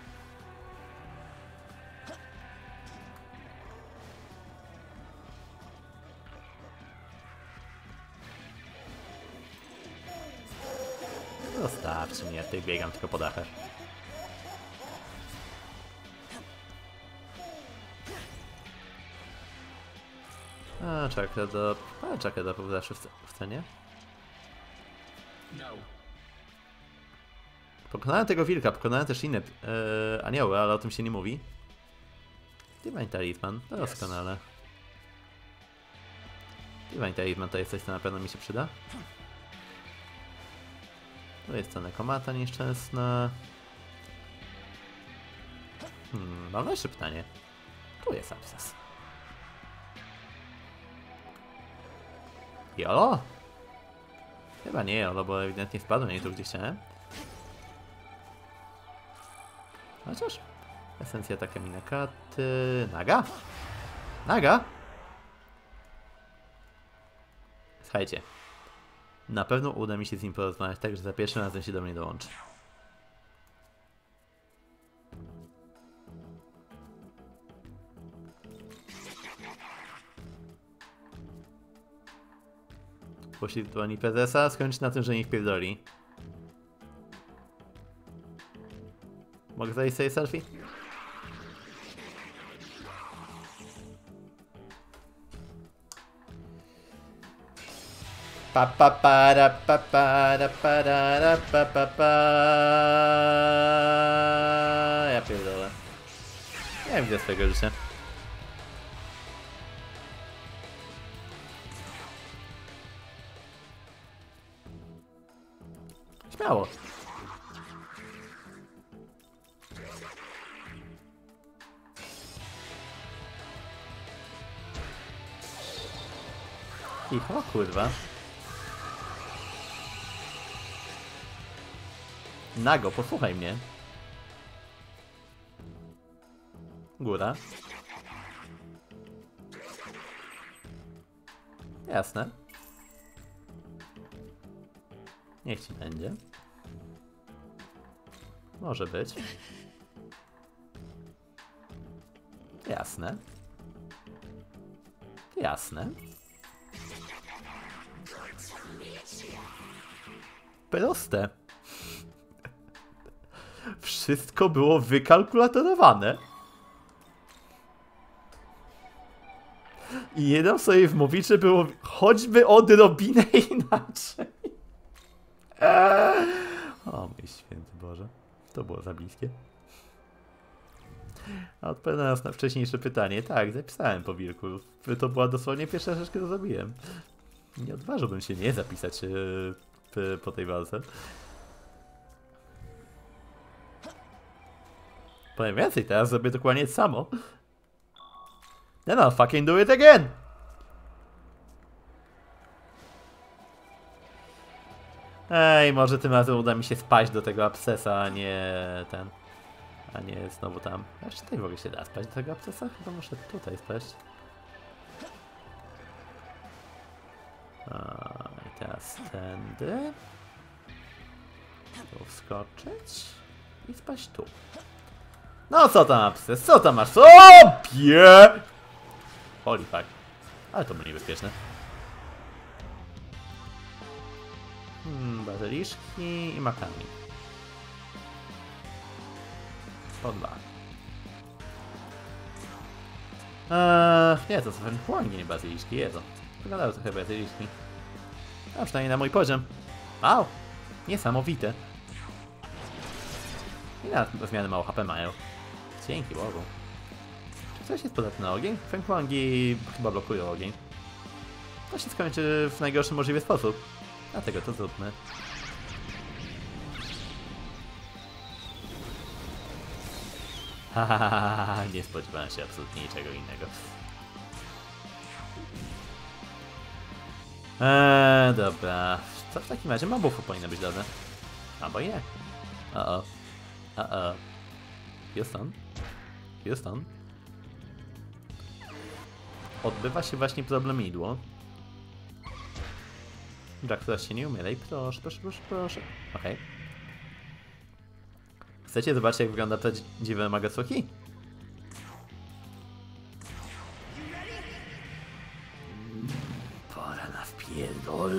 Zostawcie mnie, ja tutaj biegam tylko po dachach. A, czekaj do... A, czekaj do był zawsze w, w cenie. Pokonałem tego wilka, pokonałem też inne yy, anioły, ale o tym się nie mówi. Divine Talisman, to doskonale. Divine Talisman to jest coś, co na pewno mi się przyda. Tu jest ta nekomata nieszczęsna. Hmm, mam jeszcze pytanie. Tu jest absces. Jolo? Chyba nie jolo, bo ewidentnie wpadłem nie tu, gdzie chciałem. Chociaż esencja taka minakaty... Naga? Naga? Słuchajcie. Na pewno uda mi się z nim porozmawiać, tak że za pierwszym razem się do mnie dołączy. Poszli w dłoni prezesa, skończy na tym, że ich pierdoli. Mogę zajść sobie selfie? Pa pa para pa para para pa pa pa. Ja pierdolę. Ja widzę swojego życia. Śmiało. Cicho, kurwa. Nago, posłuchaj mnie. Góra. Jasne. Niech ci będzie. Może być. Jasne. Jasne. Proste. Wszystko było wykalkulatorowane. I nie dam sobie wmówić, że było choćby odrobinę inaczej. Eee. O mój święty Boże. To było za bliskie. A odpowiadając na wcześniejsze pytanie, tak, zapisałem po wilku. To była dosłownie pierwsza rzecz, którą zrobiłem. Nie odważyłbym się nie zapisać yy, po tej walce. Powiem więcej, teraz zrobię dokładnie to samo. Then I'll fucking do it again! Ej, może tym razem uda mi się spaść do tego abscesa, a nie ten... A nie znowu tam. Aż tutaj w ogóle się da spaść do tego abscesa? Chyba muszę tutaj spaść. A, i teraz tędy. Tu wskoczyć. I spaść tu. No co tam absces? Co tam masz? Sobie! Holy fuck. Ale to było niebezpieczne. Hmm, bazyliszki i makami. Po dwa. Eee, nie, to są fenchłangi, nie bazyliszki, jedzą. Wyglądały trochę bazyliszki. A przynajmniej na mój poziom. Wow! Niesamowite. I na zmiany mało H P mają. Dzięki Bogu. Czy coś jest podatne na ogień? Fenchłangi chyba blokują ogień. To się skończy w najgorszy możliwy sposób. Dlatego to zróbmy. Hahaha, nie spodziewałem się absolutnie niczego innego. Eee, dobra. Co w takim razie mobów powinno być dobre? Albo nie. O-o. O-o. Houston? Houston? Odbywa się właśnie problem idło. Dla która się nie umylej. Proszę, proszę, proszę, proszę. Okej. Okay. Chcecie zobaczyć, jak wygląda prawdziwe Magatsuki? Pora na wpierdol.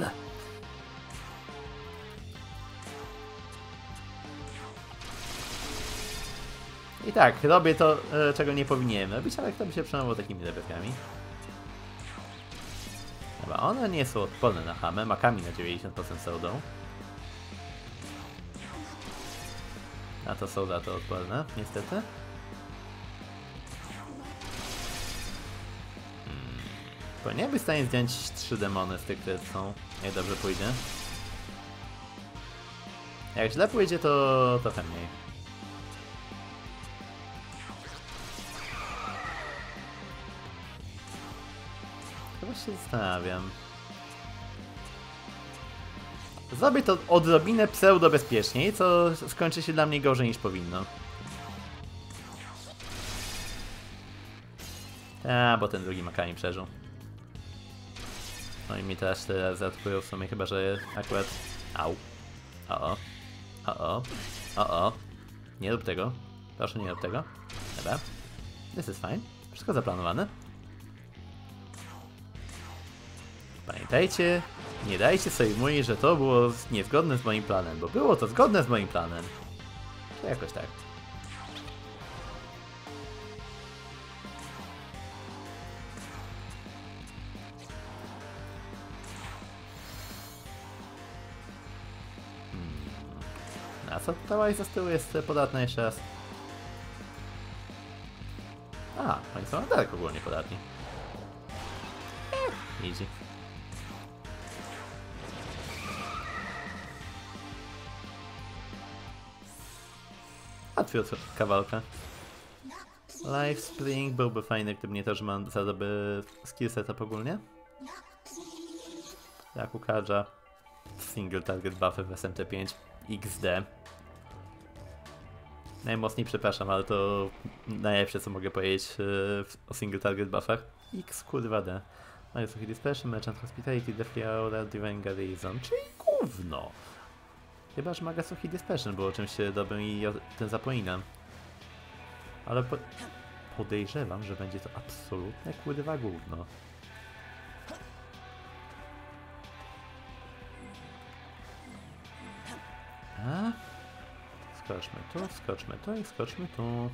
I tak, robię to, czego nie powinienem robić, ale kto by się przejmował takimi zabawkami? one nie są odporne na hamę, makami na dziewięćdziesiąt procent soldą. A to są za to odporne, niestety. Hmm. Powinien być w stanie zdjąć trzy demony z tych, które są. Jak dobrze pójdzie. Jak źle pójdzie, to trochę mniej. Chyba się zastanawiam. Zrobię to odrobinę pseudo bezpieczniej, co skończy się dla mnie gorzej niż powinno. A, bo ten drugi makami przeżył. No i mi teraz teraz zaatakują w sumie, chyba że akurat... Au. O-o. O-o. O-o. Nie rób tego. Proszę, nie rób tego. Dobra. This is fine. Wszystko zaplanowane. Pamiętajcie, nie dajcie sobie mówić, że to było niezgodne z moim planem, bo było to zgodne z moim planem. To jakoś tak. Hmm. A co ta łajza z tyłu jest podatna jeszcze raz? A, oni są daleko ogólnie podatni. Easy. Łatwiej od kawałka. Life Spring byłby fajny, gdyby nie to, że mam zaroby skill setup ogólnie. Jak u Kadża. Single target buffy w S M T pięć. X D. Najmocniej przepraszam, ale to najlepsze, co mogę powiedzieć o single target buffach. X kurwa D. Magasuchi Dispersion, Merchant Hospitality, Deathly Aura, Divine Garrison, czyli gówno. Chyba, że Magasuchi Dispersion było czymś dobrym i o tym zapominam. Ale po... podejrzewam, że będzie to absolutne kurwa gówno. A? Skoczmy tu, skoczmy tu i skoczmy tu.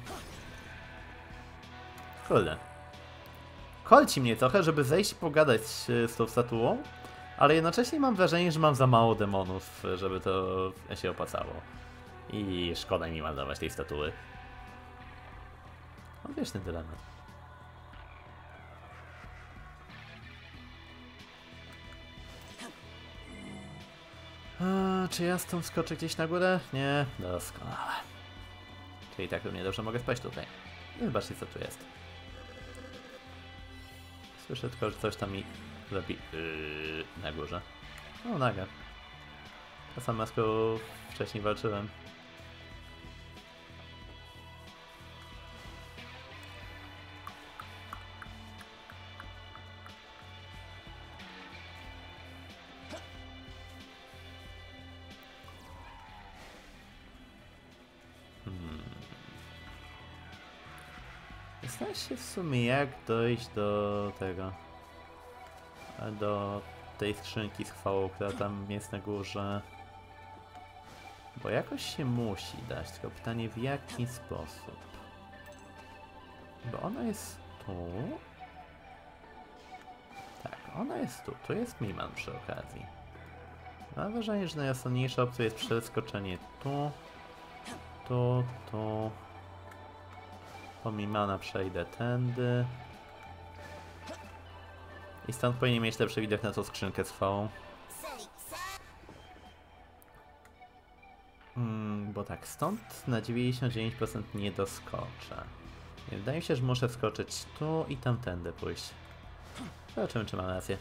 Kurde. Kolci mnie trochę, żeby zejść i pogadać z tą statuą, ale jednocześnie mam wrażenie, że mam za mało demonów, żeby to się opłacało. I szkoda mi marnować tej statuły. Mam wieczny dylemat. A, czy ja stąd skoczę gdzieś na górę? Nie, doskonale. Czyli tak równie dobrze mogę spać tutaj. I zobaczcie, co tu jest. Słyszę tylko, że coś tam mi robi yy, na górze. O, naga. Ta sama, z którą wcześniej walczyłem. Zastanawiam się w sumie, jak dojść do tego, do tej skrzynki z chwałą, która tam jest na górze. Bo jakoś się musi dać, tylko pytanie, w jaki sposób. Bo ona jest tu. Tak, ona jest tu. Tu jest Miman przy okazji. Mam wrażenie, że najrozsądniejsza opcja jest przeskoczenie tu, tu, tu. Po Mimana przejdę tędy. I stąd powinien mieć lepszy widok na tą skrzynkę z chwałą. Hmm, bo tak, stąd na dziewięćdziesiąt dziewięć procent nie doskoczę. Wydaje mi się, że muszę wskoczyć tu i tamtędy pójść. Zobaczymy, czy mam rację.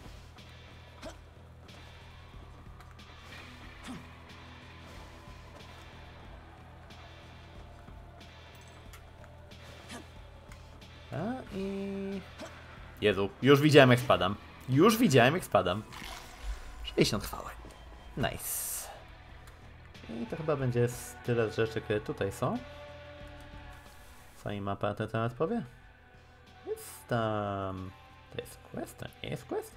A i... Jezu, już widziałem, jak spadam. Już widziałem, jak spadam. sześćdziesiąt chwały. Nice. I to chyba będzie tyle rzeczy, które tutaj są. Co mi mapa na ten temat powie? Jest tam... To jest quest? To nie jest quest?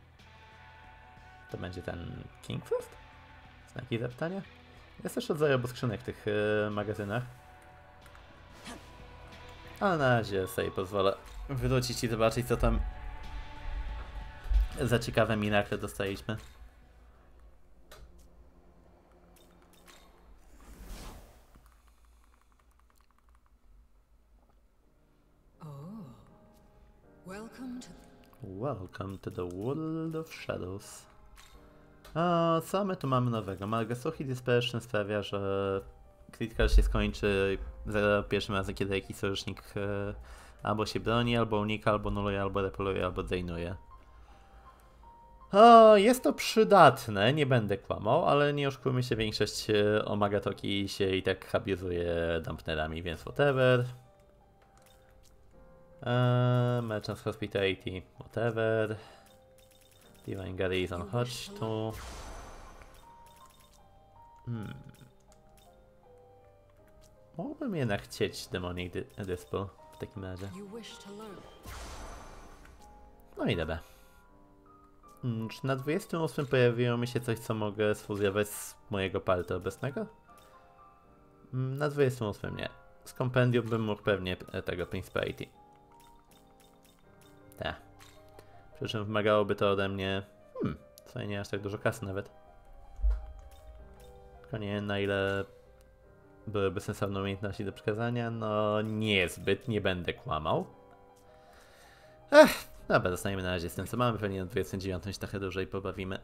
To będzie ten Kingfest? Znaki zapytania? Jest też rodzaj obu skrzynek w tych yy, magazynach. A na razie sobie pozwolę wrócić i zobaczyć, co tam za ciekawe mirakle dostaliśmy. Welcome to Welcome to the World of Shadows. A co my tu mamy nowego? Malgasuchi Dispersion sprawia, że Critical się skończy za pierwszym razem, kiedy jakiś sojusznik e, albo się broni, albo unika, albo nuluje, albo repoluje, albo drainuje. O, jest to przydatne, nie będę kłamał, ale nie oszukujmy się, większość e, Omagatoki się i tak abuzuje dampenerami, więc whatever. Eee, Merchant's Hospitality, whatever. Divine Garrison, chodź tu. Hmm. Mógłbym jednak chcieć Demonic Dispel w takim razie. No i dobra. Hmm, czy na dwudziestym ósmym pojawiło mi się coś, co mogę sfuzjować z mojego palta obecnego? Hmm, na dwudziestym ósmym nie. Z kompendium bym mógł pewnie tego Principality. Tak. Przy czym wymagałoby to ode mnie... Hmm, co nie aż tak dużo kasy nawet. Tylko nie wiem, na ile byłyby sensowne umiejętności do przekazania. No niezbyt, nie będę kłamał. Ech, dobra, zostaniemy na razie z tym, co mamy. Pewnie na dwudziestym dziewiątym się trochę dłużej pobawimy.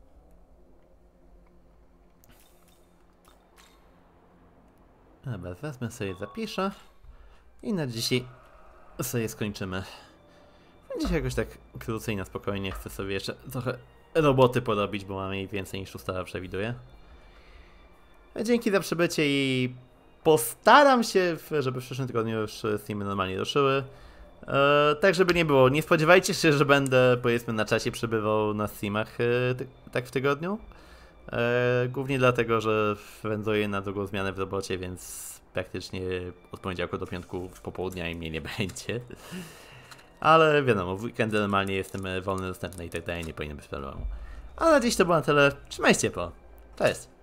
Dobra, wezmę sobie, zapiszę. I na dzisiaj sobie skończymy. Dzisiaj jakoś tak krócej, na spokojnie. Chcę sobie jeszcze trochę roboty porobić, bo mamy jej więcej niż ustawa przewiduje. Dzięki za przybycie i postaram się, żeby w przyszłym tygodniu już streamy normalnie ruszyły. Eee, tak, żeby nie było. Nie spodziewajcie się, że będę, powiedzmy, na czasie przybywał na streamach e, ty, tak w tygodniu. Eee, głównie dlatego, że wędruję na drugą zmianę w robocie, więc praktycznie od poniedziałku do piątku w popołudnia i mnie nie będzie. Ale wiadomo, w weekendy normalnie jestem wolny, dostępny i tak dalej, nie powinno być problemu. A na dziś to było na tyle. Trzymajcie się, po. Cześć!